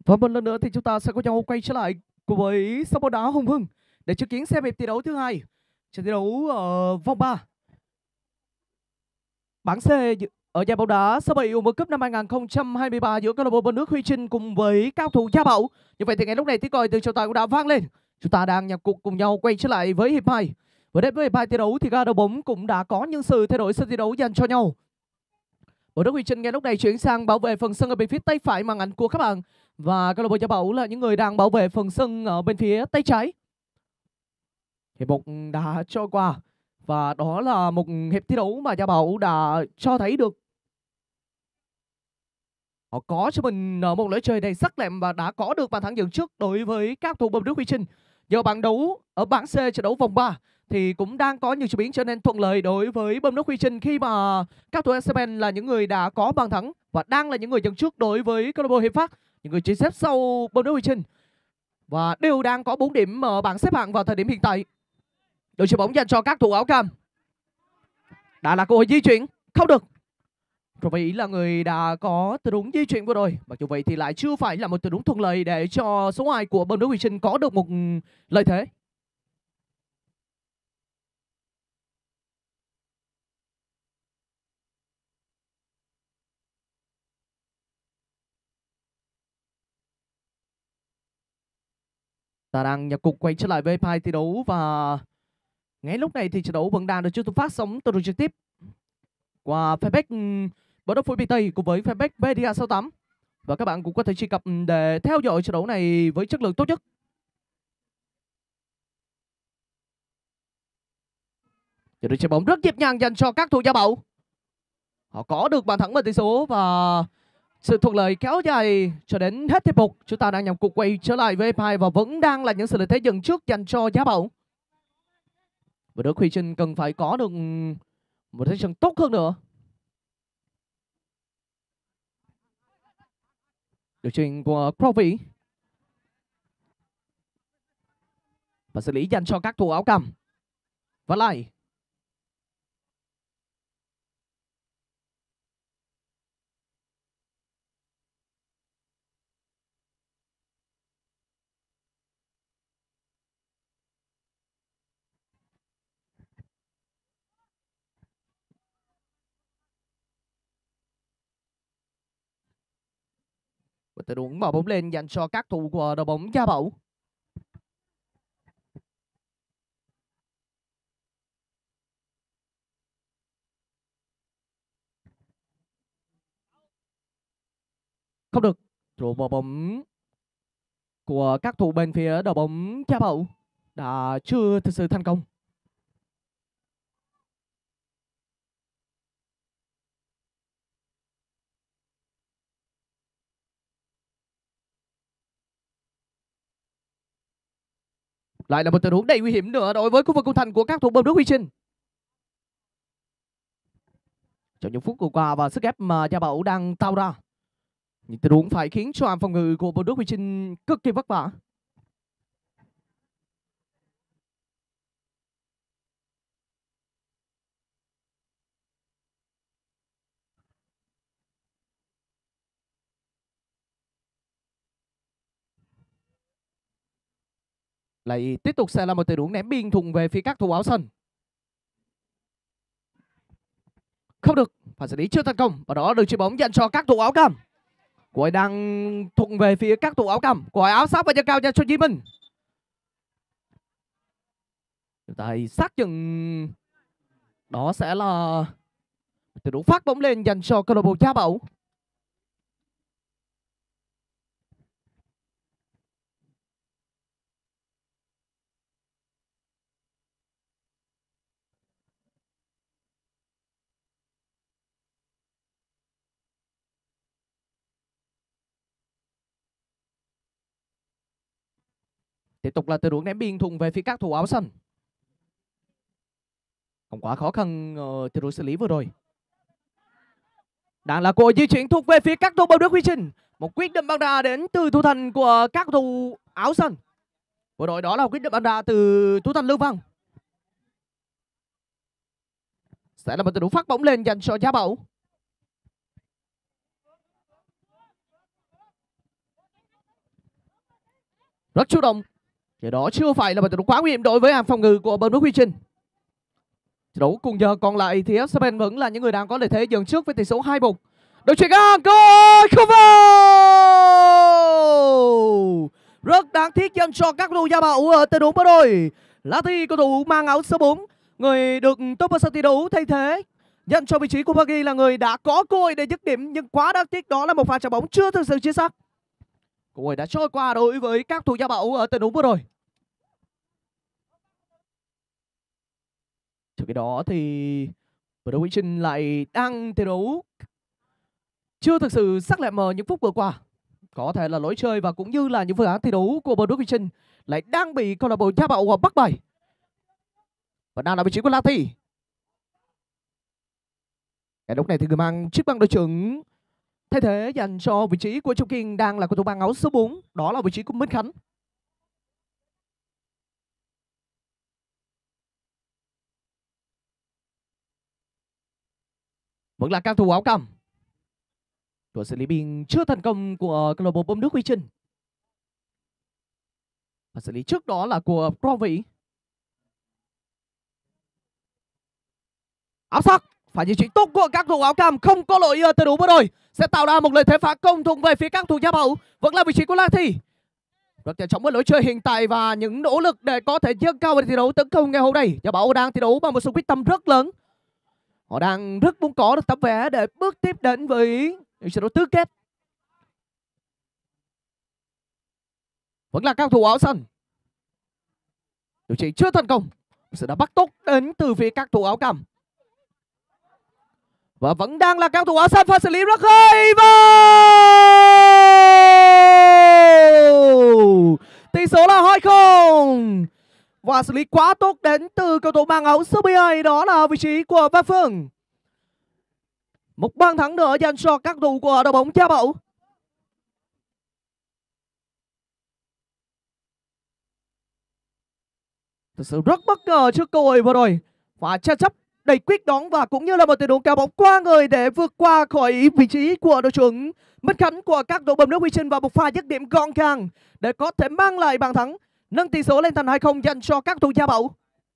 Và một lần nữa thì chúng ta sẽ có nhau quay trở lại cùng với sân bóng đá Hùng Hưng để chứng kiến xem hiệp thi đấu thứ hai trận thi đấu ở vòng ba bảng C ở giải bóng đá số bảy U World Cup năm hai không hai ba giữa câu lạc bộ Bến Nước Huy Chinh cùng với cao thủ Gia Bảo. Như vậy thì ngay lúc này tiếng còi từ trọng tài cũng đã vang lên. Chúng ta đang nhập cuộc cùng nhau quay trở lại với hiệp hai. Và đến với hiệp hai thi đấu thì ga đầu bóng cũng đã có những sự thay đổi sân thi đấu dành cho nhau. Bến Nước Huy Chinh ngay lúc này chuyển sang bảo vệ phần sân ở bên phía tay phải màn ảnh của các bạn, và câu lạc bộ Gia Bảo là những người đang bảo vệ phần sân ở bên phía tay trái. Hiệp một đã trôi qua và đó là một hiệp thi đấu mà Gia Bảo đã cho thấy được họ có cho mình một lối chơi đầy sắc lẹm và đã có được bàn thắng dẫn trước đối với các thủ Bến Nước Huy Chinh. Giờ bảng đấu ở bảng C trận đấu vòng ba thì cũng đang có nhiều chuyển biến trở nên thuận lợi đối với Bến Nước Huy Chinh khi mà các thủ ét em en là những người đã có bàn thắng và đang là những người dẫn trước đối với câu lạc bộ Hiệp Phát, những người chỉ xếp sau Bến Nước Huy Chinh và đều đang có bốn điểm ở bảng xếp hạng vào thời điểm hiện tại. Đội chuyền bóng dành cho các thủ áo cam. Đã là cơ hội di chuyển, không được. Rồi vậy là người đã có tình huống di chuyển vừa rồi. Mặc dù vậy thì lại chưa phải là một tình huống thuận lợi để cho số hai của Bến Nước Huy Chinh có được một lợi thế. Ta đang nhập cuộc quay trở lại với hai thi đấu và ngay lúc này thì trận đấu vẫn đang được chúng tôi phát sóng từ trực tiếp qua fanpage Bến Nước Phối Bì Tây cùng với fanpage Media sáu tám. Và các bạn cũng có thể truy cập để theo dõi trận đấu này với chất lượng tốt nhất. Trận đấu chuyền bóng rất nhịp nhàng dành cho các thủ Gia Bảo. Họ có được bàn thắng với tỷ số và sự thuận lợi kéo dài cho đến hết hiệp một. Chúng ta đang nhằm cuộc quay trở lại với hai và vẫn đang là những sự lợi thế dẫn trước dành cho Gia Bảo. Và Đức Huy Chinh cần phải có được một thế trận tốt hơn nữa. Điều chuyền của Crowley và xử lý dành cho các thủ áo cam. Và lại và tình huống bỏ bóng lên dành cho các thủ của đội bóng Gia Bảo. Không được. Rồi bỏ bóng của các thủ bên phía đội bóng Gia Bảo đã chưa thực sự thành công. Lại là một tình huống đầy nguy hiểm nữa đối với khu vực khung thành của các thủ Bến Nước Huy Chinh. Trong những phút vừa qua và sức ép mà Gia Bảo đang tạo ra, những tình huống phải khiến cho hàng phòng ngự của Bến Nước Huy Chinh cực kỳ vất vả. Lại tiếp tục sẽ là một tình huống ném biên thùng về phía các thủ áo xanh. Không được, và xử lý chưa thành công. Và đó được chuyền bóng dành cho các thủ áo cam. Cô ấy đang thụng về phía các thủ áo cam. Cô ấy áo sát và chân cao dành cho Di Minh. Chúng ta hãy xác nhận đó sẽ là tình huống phát bóng lên dành cho câu lạc bộ Gia Bảo. Tiếp tục là tình huống ném biên thùng về phía các thủ áo xanh. Không quá khó khăn uh, tình huống xử lý vừa rồi. Đang là cuộc di chuyển thuộc về phía các thủ Bến Nước Huy Chinh. Một quyết định băng đà đến từ thủ thành của các thủ áo xanh. Vừa rồi đó là quyết định băng đà từ thủ thành Lương Văn. Sẽ là một tình huống phát bóng lên dành cho Gia Bảo. rất chủ động. Điều đó chưa phải là một trận đấu quá nguy hiểm đối với hàng phòng ngự của bờ nước Huy Trinh. Trận đấu cùng giờ còn lại thì ép xê pê vẫn là những người đang có lợi thế dẫn trước với tỷ số hai một. Đội chuyển ngang goal không vào. Rất đáng tiếc dành cho các cầu thủ Gia Bảo ở trận đấu vừa rồi. Là thì cầu thủ mang áo số bốn, người được top vào sân thi đấu thay thế dành cho vị trí của Pagi là người đã có cơ hội để dứt điểm, nhưng quá đáng tiếc đó là một pha chạm bóng chưa thực sự chính xác. Cơ hội đã trôi qua đối với các thủ Gia Bảo ở trận đấu vừa rồi. Trước cái đó thì Bờ Đông Huy Trinh lại đang thi đấu chưa thực sự sắc lẹm ở những phút vừa qua. Có thể là lối chơi và cũng như là những phương án thi đấu của Bờ Đông Huy Trinh lại đang bị câu lạc bộ Gia Bảo bắt bày. Và đang là vị trí của La Thi. Cái lúc này thì người mang chiếc băng đội trưởng thay thế dành cho vị trí của Trung Kiên đang là cầu thủ mang áo số bốn, đó là vị trí của Minh Khánh. Vẫn là các thủ áo cam. Của xử lý biên chưa thành công của câu lạc bộ bóng nước Huy Trinh. Và xử lý trước đó là của Pro Vĩ. Áo sắc phải di chuyển tốt của các thủ áo cam, không có lỗi từ đủ vừa rồi, sẽ tạo ra một lợi thế phá công thuộc về phía các thủ Gia Bảo. Vẫn là vị trí của La Thi. Rất nhanh chóng với lối chơi hiện tại và những nỗ lực để có thể dâng cao về thi đấu tấn công ngày hôm nay. Gia Bảo đang thi đấu bằng một sự quyết tâm rất lớn. Họ đang rất muốn có được tấm vé để bước tiếp đến với trận đấu tứ kết. Vẫn là các thủ áo xanh. Điều chỉnh chưa thành công. Sự đã bắt tốt đến từ phía các thủ áo cam. Và vẫn đang là các thủ áo xanh, pha xử lý rất hay vào. Tỷ số là hai không. Và xử lý quá tốt đến từ cầu thủ mang áo số mười hai, đó là vị trí của Văn Phương. Một bàn thắng nữa dành cho các thủ của đội bóng Gia Bảo. Thực sự rất bất ngờ trước cơ hội vừa rồi. Và che chấp đầy quyết đoán và cũng như là một tình huống kéo bóng qua người để vượt qua khỏi vị trí của đội trưởng Minh Khánh của các đội bóng nước Huy Trinh và một pha dứt điểm gọn gàng để có thể mang lại bàn thắng, nâng tỷ số lên thành hai không dành cho các thủ Gia Bảo.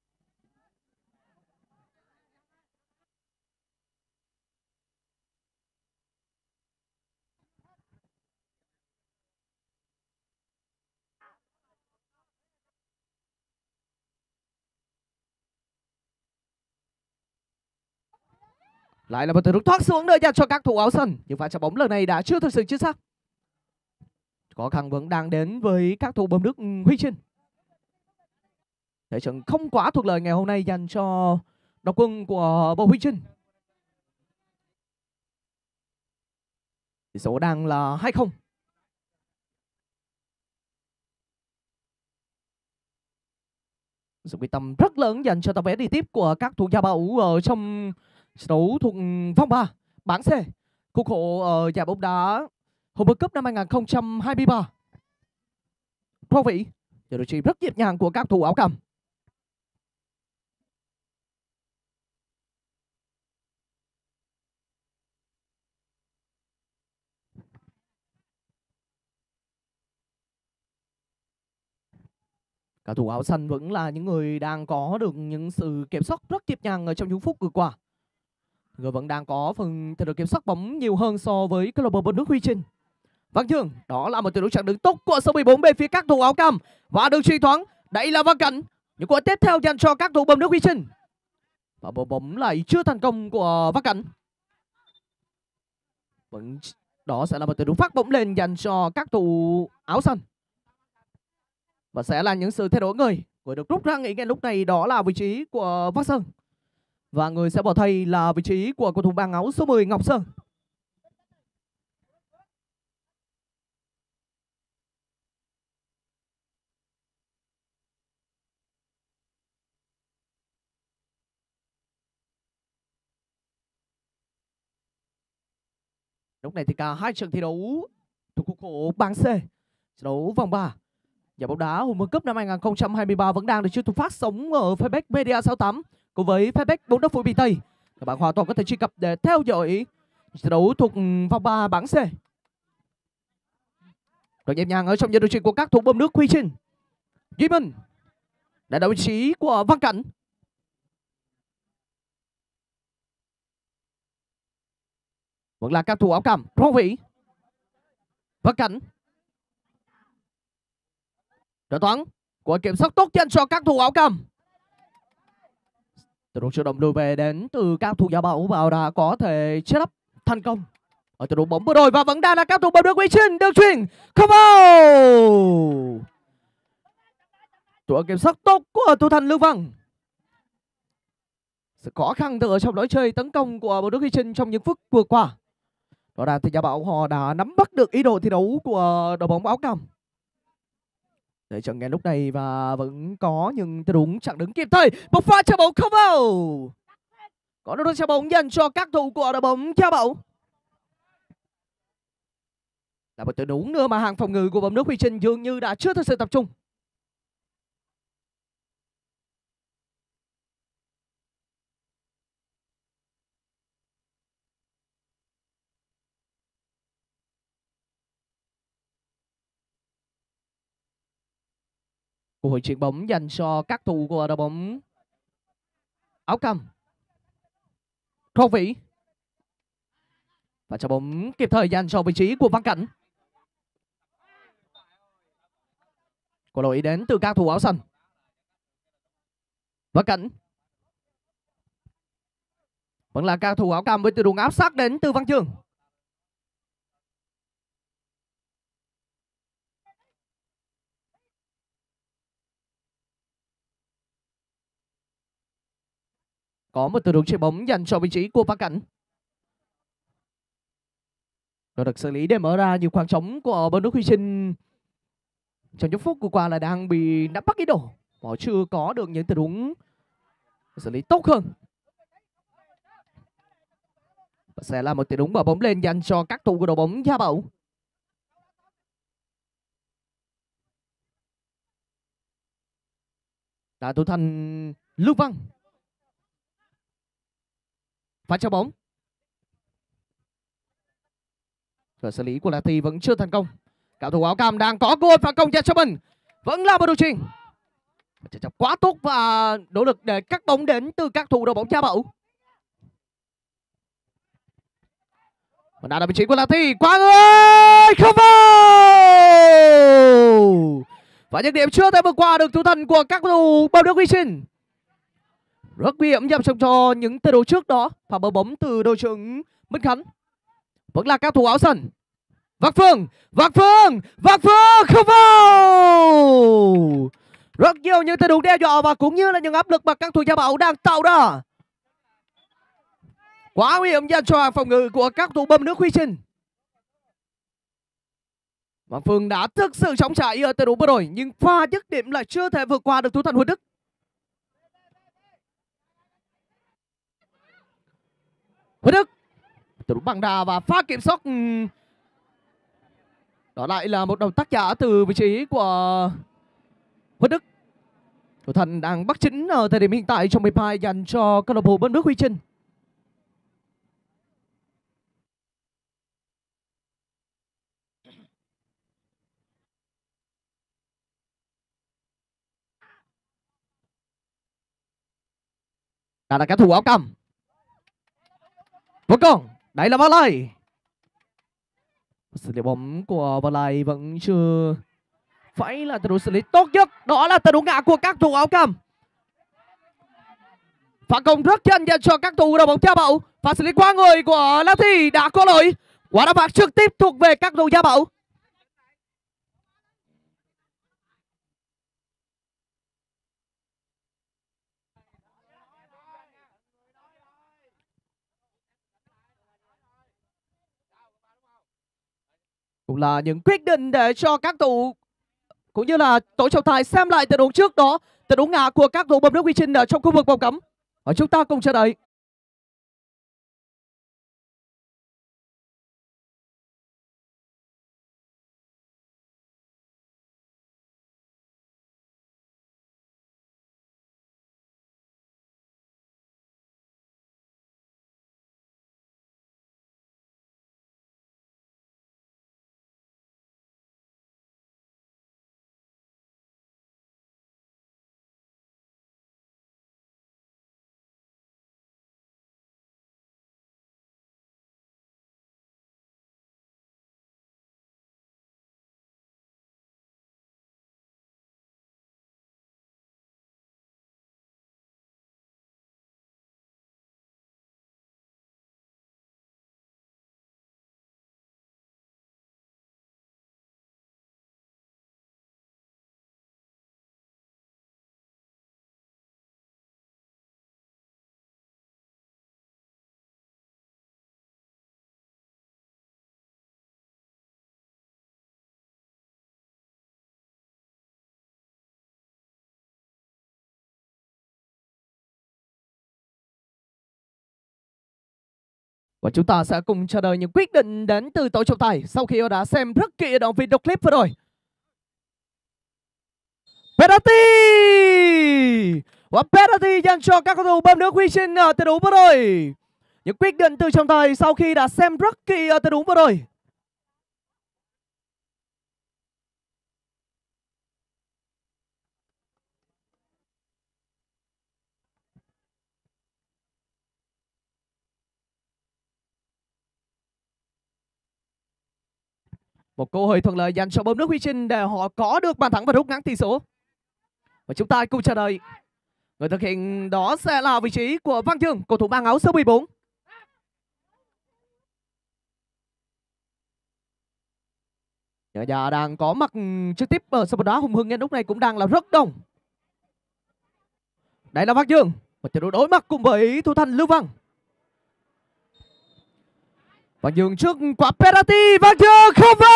Lại là một tình huống thoát xuống nữa dành cho các thủ áo xanh, nhưng pha chạm bóng lần này đã chưa thực sự chính xác. Khó khăn vẫn đang đến với các thủ bóng nước Huy Trinh. Thế trận không quá thuận lợi ngày hôm nay dành cho đội quân của bộ Huy Trinh. Tỷ số đang là hai không. Sự quyết tâm rất lớn dành cho tấm vé đi tiếp của các thủ Gia Bảo ở trong trận đấu thuộc vòng ba bảng C khuôn khổ ở giải bóng đá Hồng Vương Cup năm hai không hai ba. Pro Vĩ để đội trí rất nhịp nhàng của các thủ áo cam. Các thủ áo xanh vẫn là những người đang có được những sự kiểm soát rất nhịp nhàng ở trong những phút vừa qua. Người vẫn đang có phần thể lực kiểm soát bóng nhiều hơn so với câu lạc bộ bóng nước Huy Trinh. Văn Dương, đó là một tuyệt đối chặng đứng tốt của số mười bốn bên phía các thủ áo cam và được truy thoáng. Đây là Văn Cảnh. Những quả tiếp theo dành cho các thủ bóng nước Huy Trinh. Và bộ bóng lại chưa thành công của Văn Cảnh. Vẫn đó sẽ là một tuyệt đối phát bóng lên dành cho các thủ áo xanh. Và sẽ là những sự thay đổi người. Người được rút ra nghỉ ngay lúc này đó là vị trí của Văn Sơn. Và người sẽ bỏ thay là vị trí của cầu thủ mang áo số mười Ngọc Sơn. Lúc này thì cả hai trận thi đấu thuộc khuôn khổ bảng C, trận đấu vòng ba giải bóng đá Hùng Vương Cup năm hai không hai ba vẫn đang được chưa phát sóng ở Facebook Media sáu tám cùng với Facebook bóng đá Phú Mỹ Tây. Các bạn hoàn toàn có thể truy cập để theo dõi trận đấu thuộc vòng ba bảng C. Rồi nhịp nhàng ở trong nhận điều chỉnh của các thủ bơm nước Huy Trinh. Duy Minh đã đầu vị trí của Văn Cảnh. Vẫn là các thủ áo cam Phong Vĩ. Văn Cảnh. Trở toán của kiểm soát tốt dành cho các thủ áo cam. Từ độ chủ động lùi về đến từ các thủ Gia Bảo vào đã có thể chết up thành công ở từ độ bóng vừa rồi, và vẫn đang là các thủ bơm nước Huy Trinh đường chuyền không vào. Thủ kiểm soát tốt của thủ thành Lương Văn. Sự khó khăn từ ở trong lối chơi tấn công của bơm nước Huy Trinh trong những phút vừa qua. Đó là thì Gia Bảo họ đã nắm bắt được ý đồ thi đấu của đội bóng áo cam. Để trận nghe lúc này và vẫn có những tình huống chặn đứng kịp thời. Một pha chơi bóng không vào. Có đội chơi bóng dành cho các thủ của đội bóng Gia Bảo. Là một tình huống nữa mà hàng phòng ngự của bóng nước Huy Trinh dường như đã chưa thực sự tập trung. Cơ hội chuyển bóng dành cho các thủ của đội bóng áo cam. Phong Vĩ. Và cho bóng kịp thời dành cho vị trí của Văn Cảnh. Có lỗi đến từ các thủ áo xanh. Văn Cảnh. Vẫn là các thủ áo cam với từ đường áp sát đến từ Văn Chương. Có một từ đường chạy bóng dành cho vị trí của Văn Cảnh. Nó được xử lý để mở ra nhiều khoảng trống của bơm nước Huy Trinh. Trong những phút vừa qua là đang bị nắm bắt ý đồ. Họ chưa có được những tình huống xử lý tốt hơn. Và sẽ là một tình huống mở bóng lên dành cho các thủ của đội bóng Gia Bảo. Là thủ thành Lưu Văn. Phá cho bóng. Và xử lý của La Thi vẫn chưa thành công. Cao thủ áo cam đang có cơ hội phản công dành cho mình. Vẫn là một đội trình chấp quá tốt và nỗ lực để cắt bóng đến từ các thủ đội bóng Gia Bảo. Và đã là vị trí của La Thi. Quang ơi, không vào. Và những điểm chưa thể vượt qua được thủ thành của các thủ bơm nước Huy Trinh. Rất nguy hiểm nhằm cho những tên đấu trước đó. Và bờ bóng từ đội trưởng Minh Khánh. Vẫn là các thủ áo xanh. Vạc Phương, Vạc Phương, Vạc Phương không vào. Rất nhiều những tình huống đe dọa và cũng như là những áp lực mà các thủ Gia Bảo đang tạo ra. Quá nguy hiểm dành cho hàng phòng ngự của các thủ bơm nước Huy Trinh. Vạc Phương đã thực sự chống chạy ở tình huống vừa rồi, nhưng pha dứt điểm lại chưa thể vượt qua được thủ thành Huỳnh Đức. Huỳnh Đức tình huống bằng đà và pha kiểm soát. Đó lại là một động tác giả từ vị trí của Huỳnh Đức. Thủ thành đang bắt chính ở thời điểm hiện tại trong hiệp hai dành cho câu lạc bộ bơm nước Huy Trinh. Đó là các thủ áo cam. Vẫn còn, đây là Văn Lai. Xử lý bóng của Văn Lai vẫn chưa phải là tình huống xử lý tốt nhất. Đó là tình huống ngã của các thủ áo cam. Phản công rất nhanh dành cho các thủ đội bóng Gia Bảo. Và xử lý qua người của La Thi đã có lỗi. Quả đá phạt trực tiếp thuộc về các thủ Gia Bảo. Cũng là những quyết định để cho các thủ cũng như là tổ trọng tài xem lại tình huống trước đó, tình huống ngã của các thủ bơm nước Huy Trinh ở trong khu vực vòng cấm. Và chúng ta cùng chờ đợi. Và chúng ta sẽ cùng chờ đợi những quyết định đến từ tổ trọng tài sau khi họ đã xem rất kỹ đoạn video clip vừa rồi. Penalty! Và penalty dành cho các cầu thủ bơm nước Huy Trinh ở trận đấu vừa rồi. Những quyết định từ trọng tài sau khi đã xem rất kỹ ở trận đấu vừa rồi. Một cơ hội thuận lợi dành cho bơm nước Huy Trinh để họ có được bàn thắng và rút ngắn tỷ số. Và chúng ta cùng chờ đợi. Người thực hiện đó sẽ là vị trí của Văn Dương, cầu thủ mang áo số mười bốn. Nhà nhà đang có mặt trực tiếp ở sân bóng đá Hùng Hưng ngay lúc này cũng đang là rất đông. Đây là Văn Dương, một trận đấu đối mặt cùng với thủ thành Lưu Văn. Văn Dương trước quả penalty, Văn Dương không vào.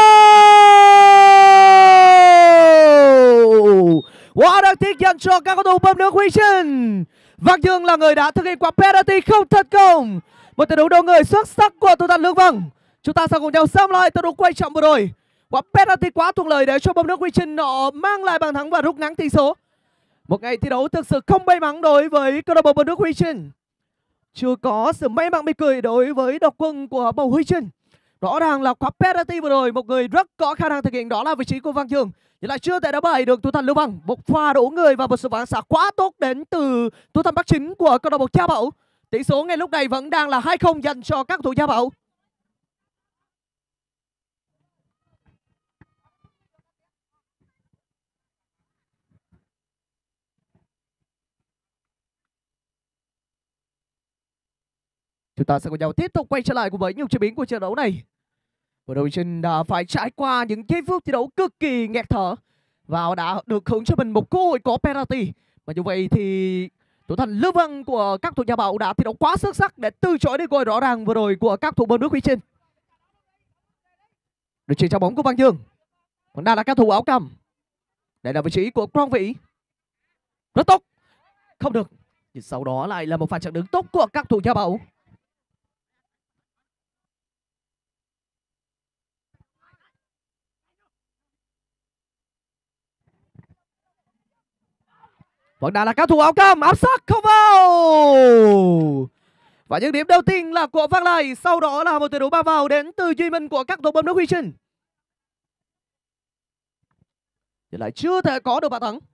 Quá đáng tiếc dành cho các cầu thủ bơm nước Huy Trinh. Văn Dương là người đã thực hiện quả penalty không thành công. Một trận đấu đầu người xuất sắc của thủ thành Lương Văn. Chúng ta sẽ cùng nhau xem lại trận đấu quan trọng vừa rồi. Quả penalty quá thuận lợi để cho bơm nước Huy Trinh họ mang lại bàn thắng và rút ngắn tỷ số. Một ngày thi đấu thực sự không may mắn đối với câu lạc bộ bơm nước Huy Trinh. Chưa có sự may mắn bị cười đối với độc quân của bầu Huy Trinh. Rõ ràng là quả penalty vừa rồi một người rất có khả năng thực hiện đó là vị trí của Văn Dương, nhưng lại chưa thể đá bại được thủ thành Lưu Văn. Một pha đổ người và một sự phản xạ quá tốt đến từ thủ thành Bắc Chính của câu lạc bộ Gia Bảo. Tỷ số ngay lúc này vẫn đang là hai không dành cho các thủ Gia Bảo. Chúng ta sẽ cùng nhau tiếp tục quay trở lại cùng với những diễn biến của trận đấu này. Và đội Trinh đã phải trải qua những giây phút thi đấu cực kỳ nghẹt thở và đã được hưởng cho mình một cơ hội có penalty. Và như vậy thì thủ thành Lưu Văn của các thủ Gia Bảo đã thi đấu quá xuất sắc để từ chối đi cơ hội rõ ràng vừa rồi của các thủ bơm nước Huy Trinh. Được chuyển cho bóng của Văn Dương. Còn đang là các thủ áo cam. Đây là vị trí của Quang Vĩ. Rất tốt. Không được. Nhưng sau đó lại là một pha chặn đứng tốt của các thủ Gia Bảo. Vẫn đang là các thủ áo cam áp sát không vào. Và những điểm đầu tiên là của Văn Lai, sau đó là một tuyển thủ ba vào đến từ Duy Minh của các thủ bơm nước Huy Trinh. Thì lại chưa thể có được bàn thắng.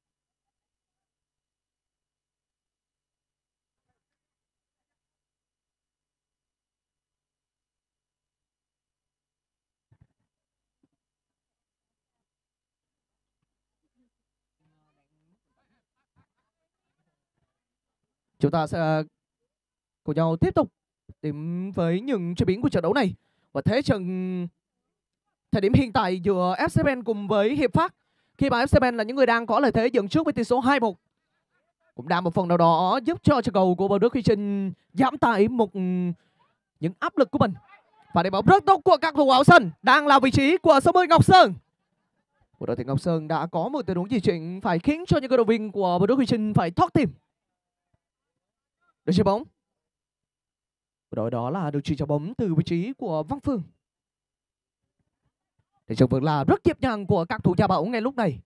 Chúng ta sẽ cùng nhau tiếp tục đến với những diễn biến của trận đấu này. Và thế trận thời điểm hiện tại giữa ép xê Ben cùng với Hiệp Phát, khi mà ép xê Ben là những người đang có lợi thế dẫn trước với tỷ số hai một, cũng đang một phần nào đó giúp cho trận cầu của bầu nước Huy Trinh giảm tải một những áp lực của mình. Và để bóng rất tốt của các thủ áo xanh đang là vị trí của số mười Ngọc Sơn. Của đội tuyển Ngọc Sơn đã có một tình huống di chuyển phải khiến cho những cổ động viên của bầu nước Huy Trinh phải thoát tim. Được chơi bóng. Đội đó là được chuyển cho bóng từ vị trí của Văn Phương. Để trận vẫn là rất nhịp nhàng của các thủ Gia Bảo ngay lúc này.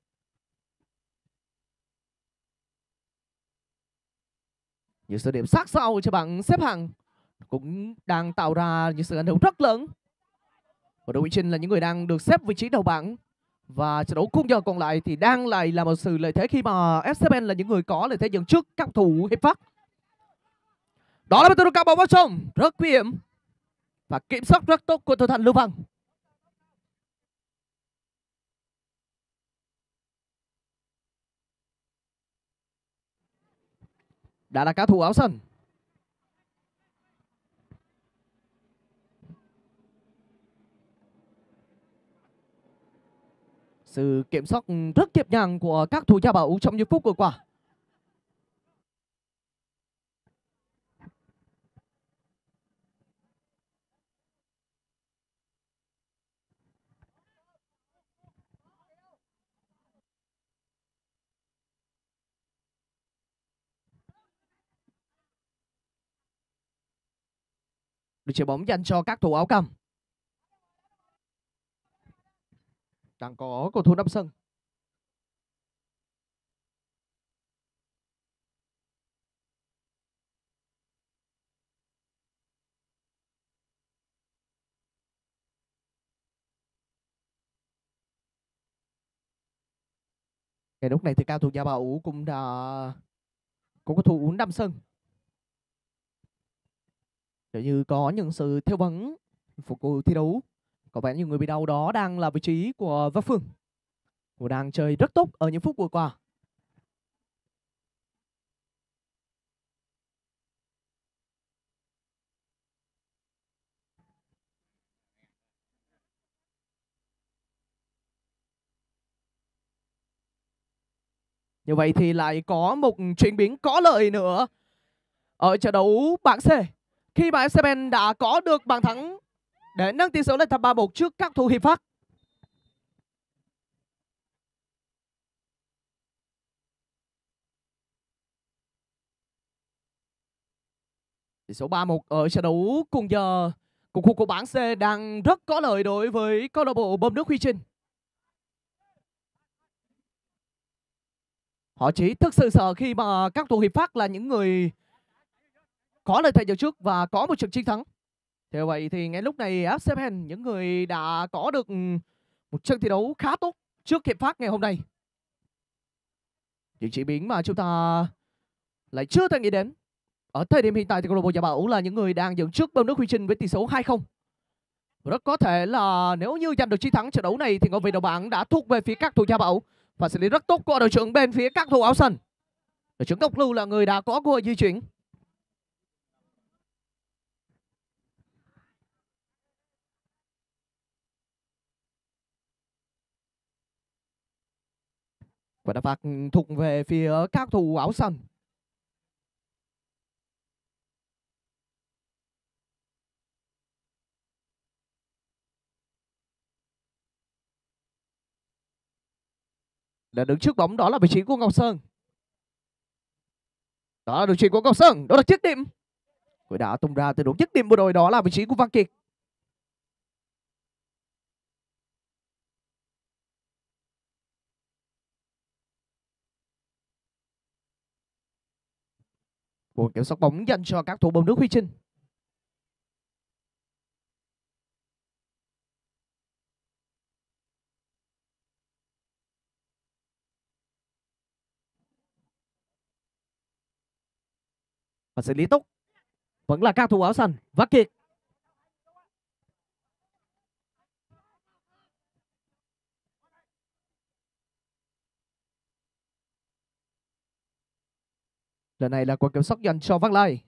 Những sự điểm sát sao cho bảng xếp hạng cũng đang tạo ra những sự ảnh hưởng rất lớn. Và đội Huy Trinh là những người đang được xếp vị trí đầu bảng. Và trận đấu khung giờ còn lại thì đang lại là một sự lợi thế khi mà ép xê Ben là những người có lợi thế dẫn trước các thủ Hiệp Phát. Đó là một tình huống bóng vào trong rất nguy hiểm và kiểm soát rất tốt của thủ thành Lưu Văn. Đã là các thủ áo xanh. Sự kiểm soát rất nhịp nhàng của các thủ Gia Bảo trong những phút vừa qua. Được chuyền bóng dành cho các thủ áo cam. Đang có cầu thủ nằm sân. Ngay lúc này thì cao thủ Gia Bảo cũng đã cũng có thủ nằm sân. Nếu như có những sự theo vấn phục vụ thi đấu, có vẻ như người bị đau đó đang là vị trí của Văn Phương. Cô đang chơi rất tốt ở những phút vừa qua. Như vậy thì lại có một chuyển biến có lợi nữa ở trận đấu bảng C. Khi mà ép xê Ben đã có được bàn thắng để nâng tỷ số lên thành ba một trước các thủ Hiệp Phát. Tỷ số ba một ở trận đấu cùng giờ của khu của bảng C đang rất có lợi đối với câu lạc bộ Bơm Nước Huy Trinh. Họ chỉ thực sự sợ khi mà các thủ Hiệp Phát là những người có lợi thế dẫn trước và có một trận chiến thắng. Theo vậy thì ngay lúc này ép xê Ben, những người đã có được một trận thi đấu khá tốt trước Hiệp Phát ngày hôm nay. Những diễn biến mà chúng ta lại chưa thể nghĩ đến. Ở thời điểm hiện tại thì câu lạc bộ Gia Bảo là những người đang dẫn trước Bơm Nước Huy Trinh với tỷ số hai không. Rất có thể là nếu như giành được chiến thắng trận đấu này thì ngôi vị đầu bảng đã thuộc về phía các thủ Gia Bảo. Và xử lý rất tốt của đội trưởng bên phía các thủ áo xanh. Đội trưởng Ngọc Lưu là người đã có cơ hội di chuyển. Quả đá phạt thuộc về phía các thủ áo xanh. Đã đứng trước bóng đó là vị trí của Ngọc Sơn. Đó là đường chuyền của Ngọc Sơn. Đó là chiếc điểm. Quả đá tung ra từ đúng chiếc điểm vừa rồi, đó là vị trí của Văn Kiệt. Một kiểm soát bóng dành cho các thủ Bơm Nước Huy Trinh. Và xử lý tốt vẫn là các thủ áo xanh. Văn Kiệt. Lần này là quả kiểm soát dành cho Văn Lai.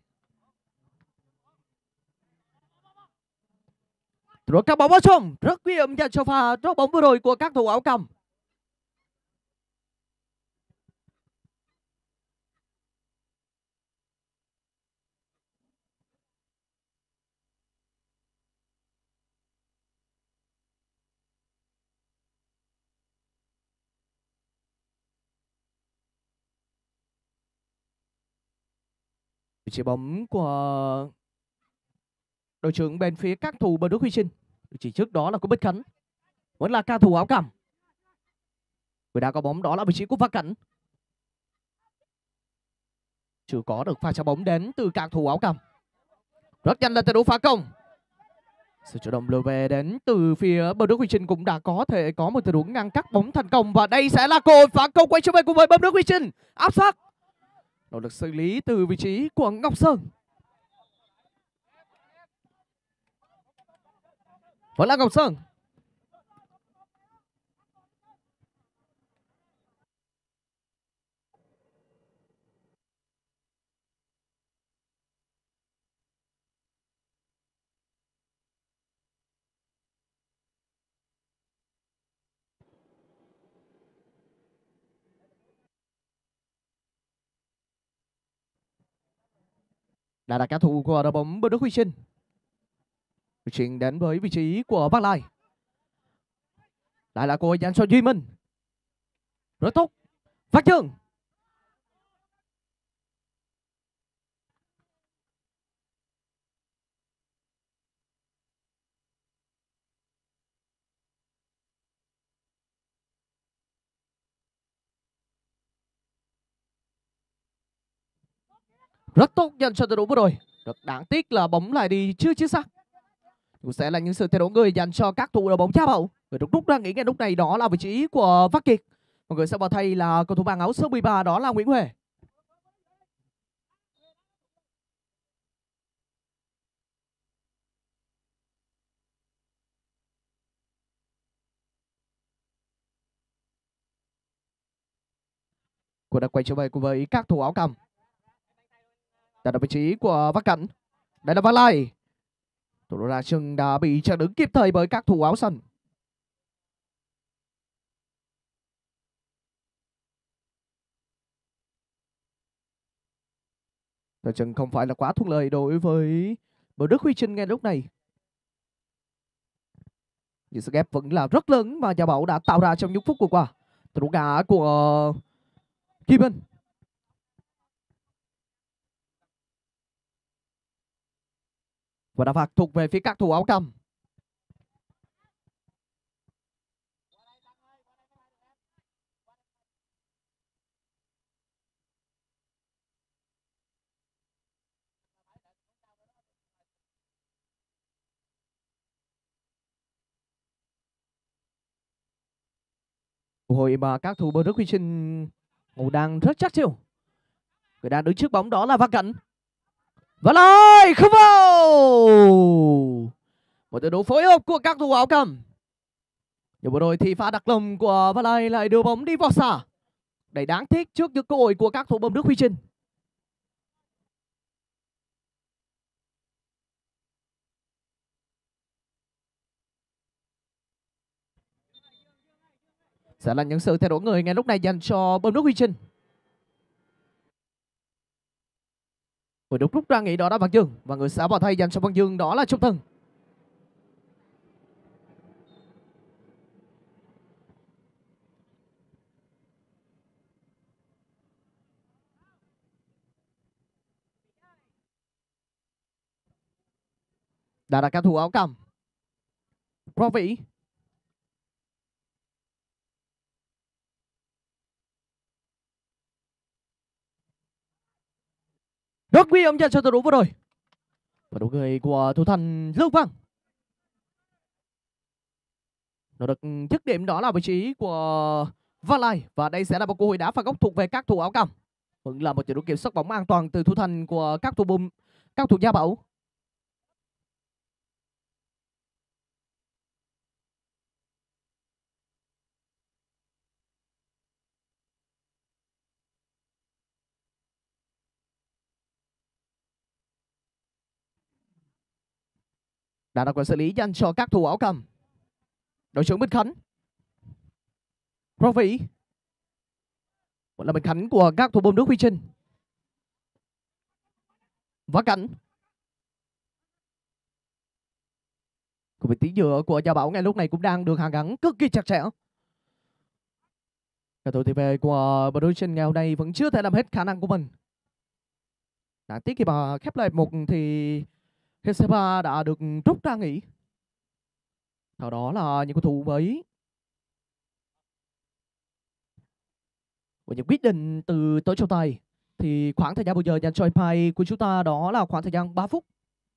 Rồi các bóng vào trong, rất nguy hiểm dành cho pha đốt bóng vừa rồi của các thủ áo cam. Vị trí bóng của đội trưởng bên phía các thủ Bơm Nước Huy Trinh. Chỉ trước đó là của Bích Khánh. Vẫn là ca thủ áo cam. Người đã có bóng đó là vị trí của Văn Cảnh. Chưa có được pha trả bóng đến từ các thủ áo cam. Rất nhanh là trận đấu phá công. Sự chủ động lùi về đến từ phía Bơm Nước Huy Trinh cũng đã có thể có một tình huống ngăn cắt bóng thành công. Và đây sẽ là cơ hội phá công quay trở về cùng với Bơm Nước Huy Trinh. Áp sát. Nỗ lực xử lý từ vị trí của Ngọc Sơn. Vẫn là Ngọc Sơn. Đã là cả thủ của đội bóng Bơm Nước Huy Trinh. Chuyển đến với vị trí của Văn Lai. Lại là cô dành cho Duy Minh. Rất tốt. Phát Trường. Rất tốt dành cho trận đấu vừa rồi. Rất đáng tiếc là bóng lại đi chưa chính xác. Cũng sẽ là những sự thay đổi người dành cho các thủ đội bóng Gia Bảo. Người đúng lúc đang nghĩ ngay lúc này đó là vị trí của Văn Kiệt. Mọi người sẽ vào thay là cầu thủ mang áo số mười ba đó là Nguyễn Huệ. Cô đã quay trở về cùng với các thủ áo cam. Đây là vị trí của Văn Cảnh. Đây là Văn Lai. Thủ đô Đà Trưng đã bị chặn đứng kịp thời bởi các thủ áo xanh. Đà Trưng không phải là quá thuận lợi đối với Bảo Đức Huy Trinh ngay lúc này. Nhưng sức ép vẫn là rất lớn mà Gia Bảo đã tạo ra trong những phút vừa qua. Thủ đô gã của Kim Anh. Và đá phạt thuộc về phía các thủ áo cam. Hồi mà các thủ Bảo Đức Huy Trinh ngủ đang rất chắc chiêu. Người đang đứng trước bóng đó là Văn Cảnh. Và lại không vào. Một trận đấu phối hợp của các thủ áo cam. Nhưng vừa rồi thì pha đặt lầm của Văn Lai lại đưa bóng đi vào xa. Đầy đáng tiếc trước những cơ hội của các thủ bóng Đức Huy Trinh. Sẽ là những sự thay đổi người ngay lúc này dành cho bóng Đức Huy Trinh. Vừa đúng lúc ra nghĩ đó là Văn Dương. Và người sẽ vào thay dành cho Văn Dương đó là Trung Tân. Đã là các thủ áo cam. Pro Vĩ. Rất nguy hiểm dành cho trận đấu vừa rồi. Và đúng người của thủ thành Lương Văn. Nó được dứt điểm đó là vị trí của Văn Lai. Và đây sẽ là một cơ hội đá phạt góc thuộc về các thủ áo cam. Vẫn là một trận đấu kiểm soát bóng an toàn từ thủ thành của các thủ bom, các thủ Gia Bảo. Đã được quyền xử lý dành cho các thủ áo cam. Đội trưởng Minh Khánh. Pro Vĩ. Vẫn là Minh Khánh của các thủ bom Đức Huy Trinh. Và Cảnh. Cùng với tí dựa của Gia Bảo ngay lúc này cũng đang được hàn gắn cực kỳ chặt chẽ. Các thủ thị vệ của Bảo Đức Huy Trinh ngày hôm nay vẫn chưa thể làm hết khả năng của mình. Đáng tiếc khi mà khép lại một thì Heseba đã được rút ra nghỉ. Sau đó là những cầu thủ mới với những quyết định từ tới trọng tài thì khoảng thời gian bây giờ dành cho hiệp của chúng ta đó là khoảng thời gian ba phút.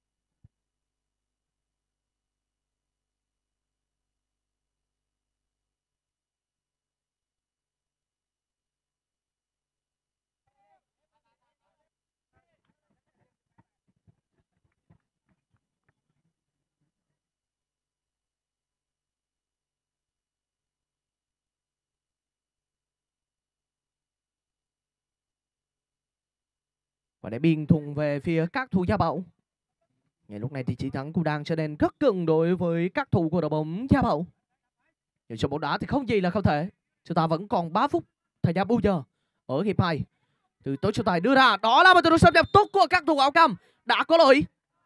Và để biên thùng về phía các thủ Gia Bảo. Ngay lúc này thì chiến thắng cũng đang trở nên rất cứng đối với các thủ của đội bóng Gia Bảo. Nhưng trong bóng đá thì không gì là không thể. Chúng ta vẫn còn ba phút thời gian bù giờ ở hiệp hai. Từ tối trọng tài đưa ra đó là một trận đấu xâm nhập tốt của các thủ áo cam. Đã có lỗi.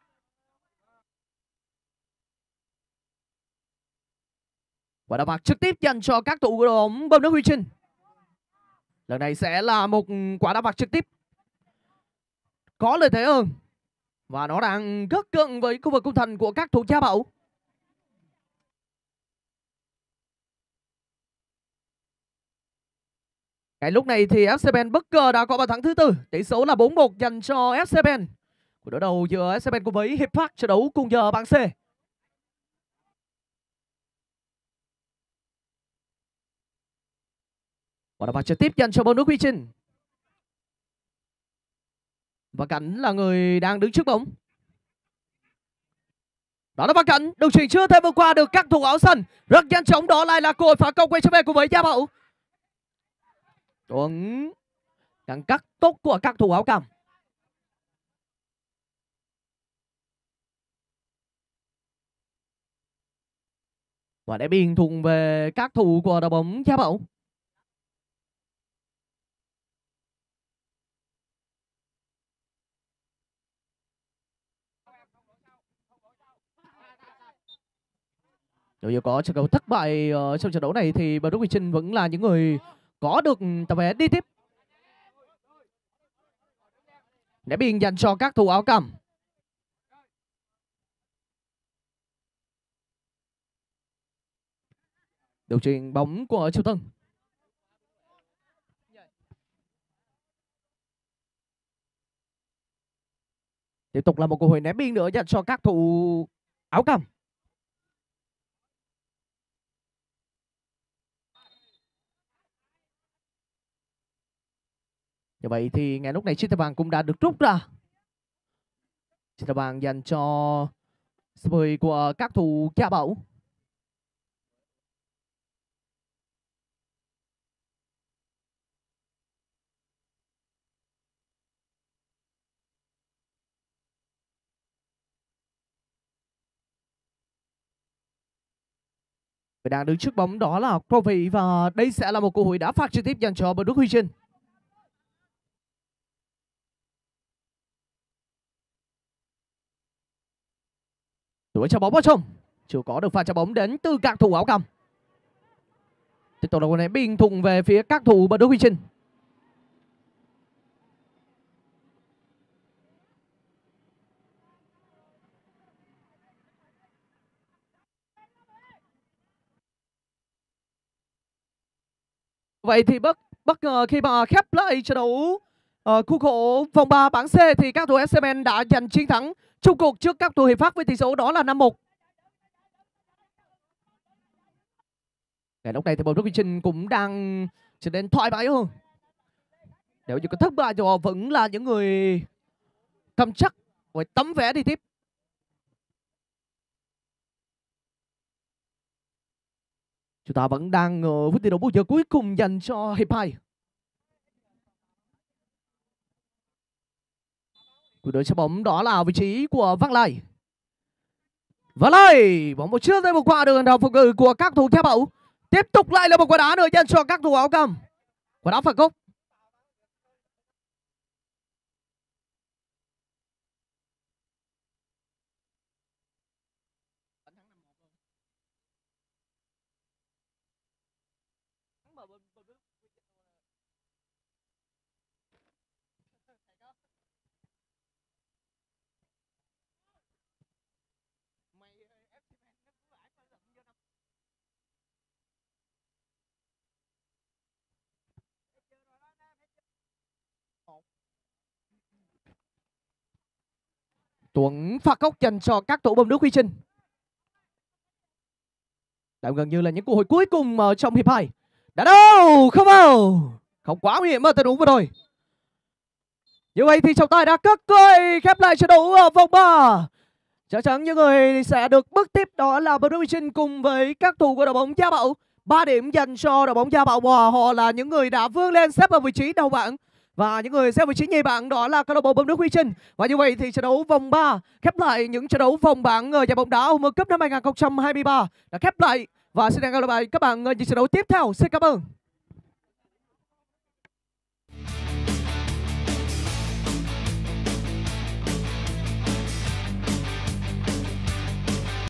Và đá phạt trực tiếp dành cho các thủ của đội bóng Bơm Nước Huy Trinh. Lần này sẽ là một quả đá phạt trực tiếp có lợi thế hơn. Và nó đang rất gần với khu vực khung thành của các thủ Gia Bảo. Ngay lúc này thì ép xê Ben bất ngờ đã có bàn thắng thứ tư. Tỷ số là bốn một dành cho ép xê Ben. Cuộc đối đầu giữa ép xê Ben cùng với Hiệp Park, trận đấu cùng giờ bảng C. Và đá phạt trực tiếp dành cho bóng nước Huy Trinh. Và Cảnh là người đang đứng trước bóng. Đó là Văn Cảnh, đường chuyền chưa thể vượt qua được các thủ áo xanh. Rất nhanh chóng, đó lại là cơ hội phản công quay trở về cùng với Gia Bảo. Tuấn ngăn cắt tốt của các thủ áo cam. Và để biên thùng về các thủ của đội bóng Gia Bảo. Nếu có trận đấu thất bại ở trong trận đấu này thì Bờ Đức Huy Trinh vẫn là những người có được tấm vé đi tiếp. Để biên dành cho các thủ áo cam. Điều chuyền bóng của Triệu Tân. Tiếp tục là một cơ hội ném biên nữa dành cho các thủ áo cam. Như vậy thì ngay lúc này chiếc thẻ vàng cũng đã được rút ra. Chiếc thẻ vàng dành cho mười của các thủ Gia Bảo. Người đang đứng trước bóng đó là Trophy và đây sẽ là một cơ hội đá phạt trực tiếp dành cho Bờ Đức Huy Trinh. Đuổi cho bóng vào trong, chưa có được pha trả bóng đến từ các thủ áo cam. Tiếp tục là một ném biên thùng về phía các thủ Bờ Đức Huy Trinh. Vậy thì bất bất ngờ khi mà khép lại trận đấu ở khu khổ vòng ba bảng C thì các thủ ép xê Ben đã giành chiến thắng chung cuộc trước các thủ Hiệp Park với tỷ số đó là năm một. Ngay lúc này thì Bờ Đức Huy Trinh cũng đang trở nên thoải mái hơn. Nếu như có thất bại thì họ vẫn là những người cầm chắc với tấm vé đi tiếp. Chúng ta vẫn đang ở phút thi đấu bù giờ cuối cùng dành cho hiệp hai. Cuộc đối chấp bóng đó là vị trí của Văn Lai. Văn Lai bóng một chưa tay vượt qua đường đầu phòng ngự của các thủ Gia Bảo. Tiếp tục lại là một quả đá nữa dành cho các thủ áo cam. Quả đá phạt góc. Tuấn phạt góc dành cho các thủ bóng nước Huy Trinh. Đã gần như là những cơ hội cuối cùng ở trong hiệp hai. Đã đâu, không vào. Không quá nguy hiểm ở tình huống vừa rồi. Như vậy thì trọng tài đã cất còi khép lại trận đấu ở vòng ba. Chắc chắn những người sẽ được bước tiếp đó là Bờ Đức Huy Trinh cùng với các thủ của đội bóng Gia Bảo. ba điểm dành cho đội bóng Gia Bảo và họ là những người đã vươn lên xếp ở vị trí đầu bảng. Và những người xếp vị trí nhì bảng đó là câu lạc bộ bóng nước Huy Trinh. Và như vậy thì trận đấu vòng ba khép lại những trận đấu vòng bảng ở giải bóng đá World Cup năm hai không hai ba đã khép lại. Và xin hẹn gặp lại các bạn ở những trận đấu tiếp theo. Xin cảm ơn.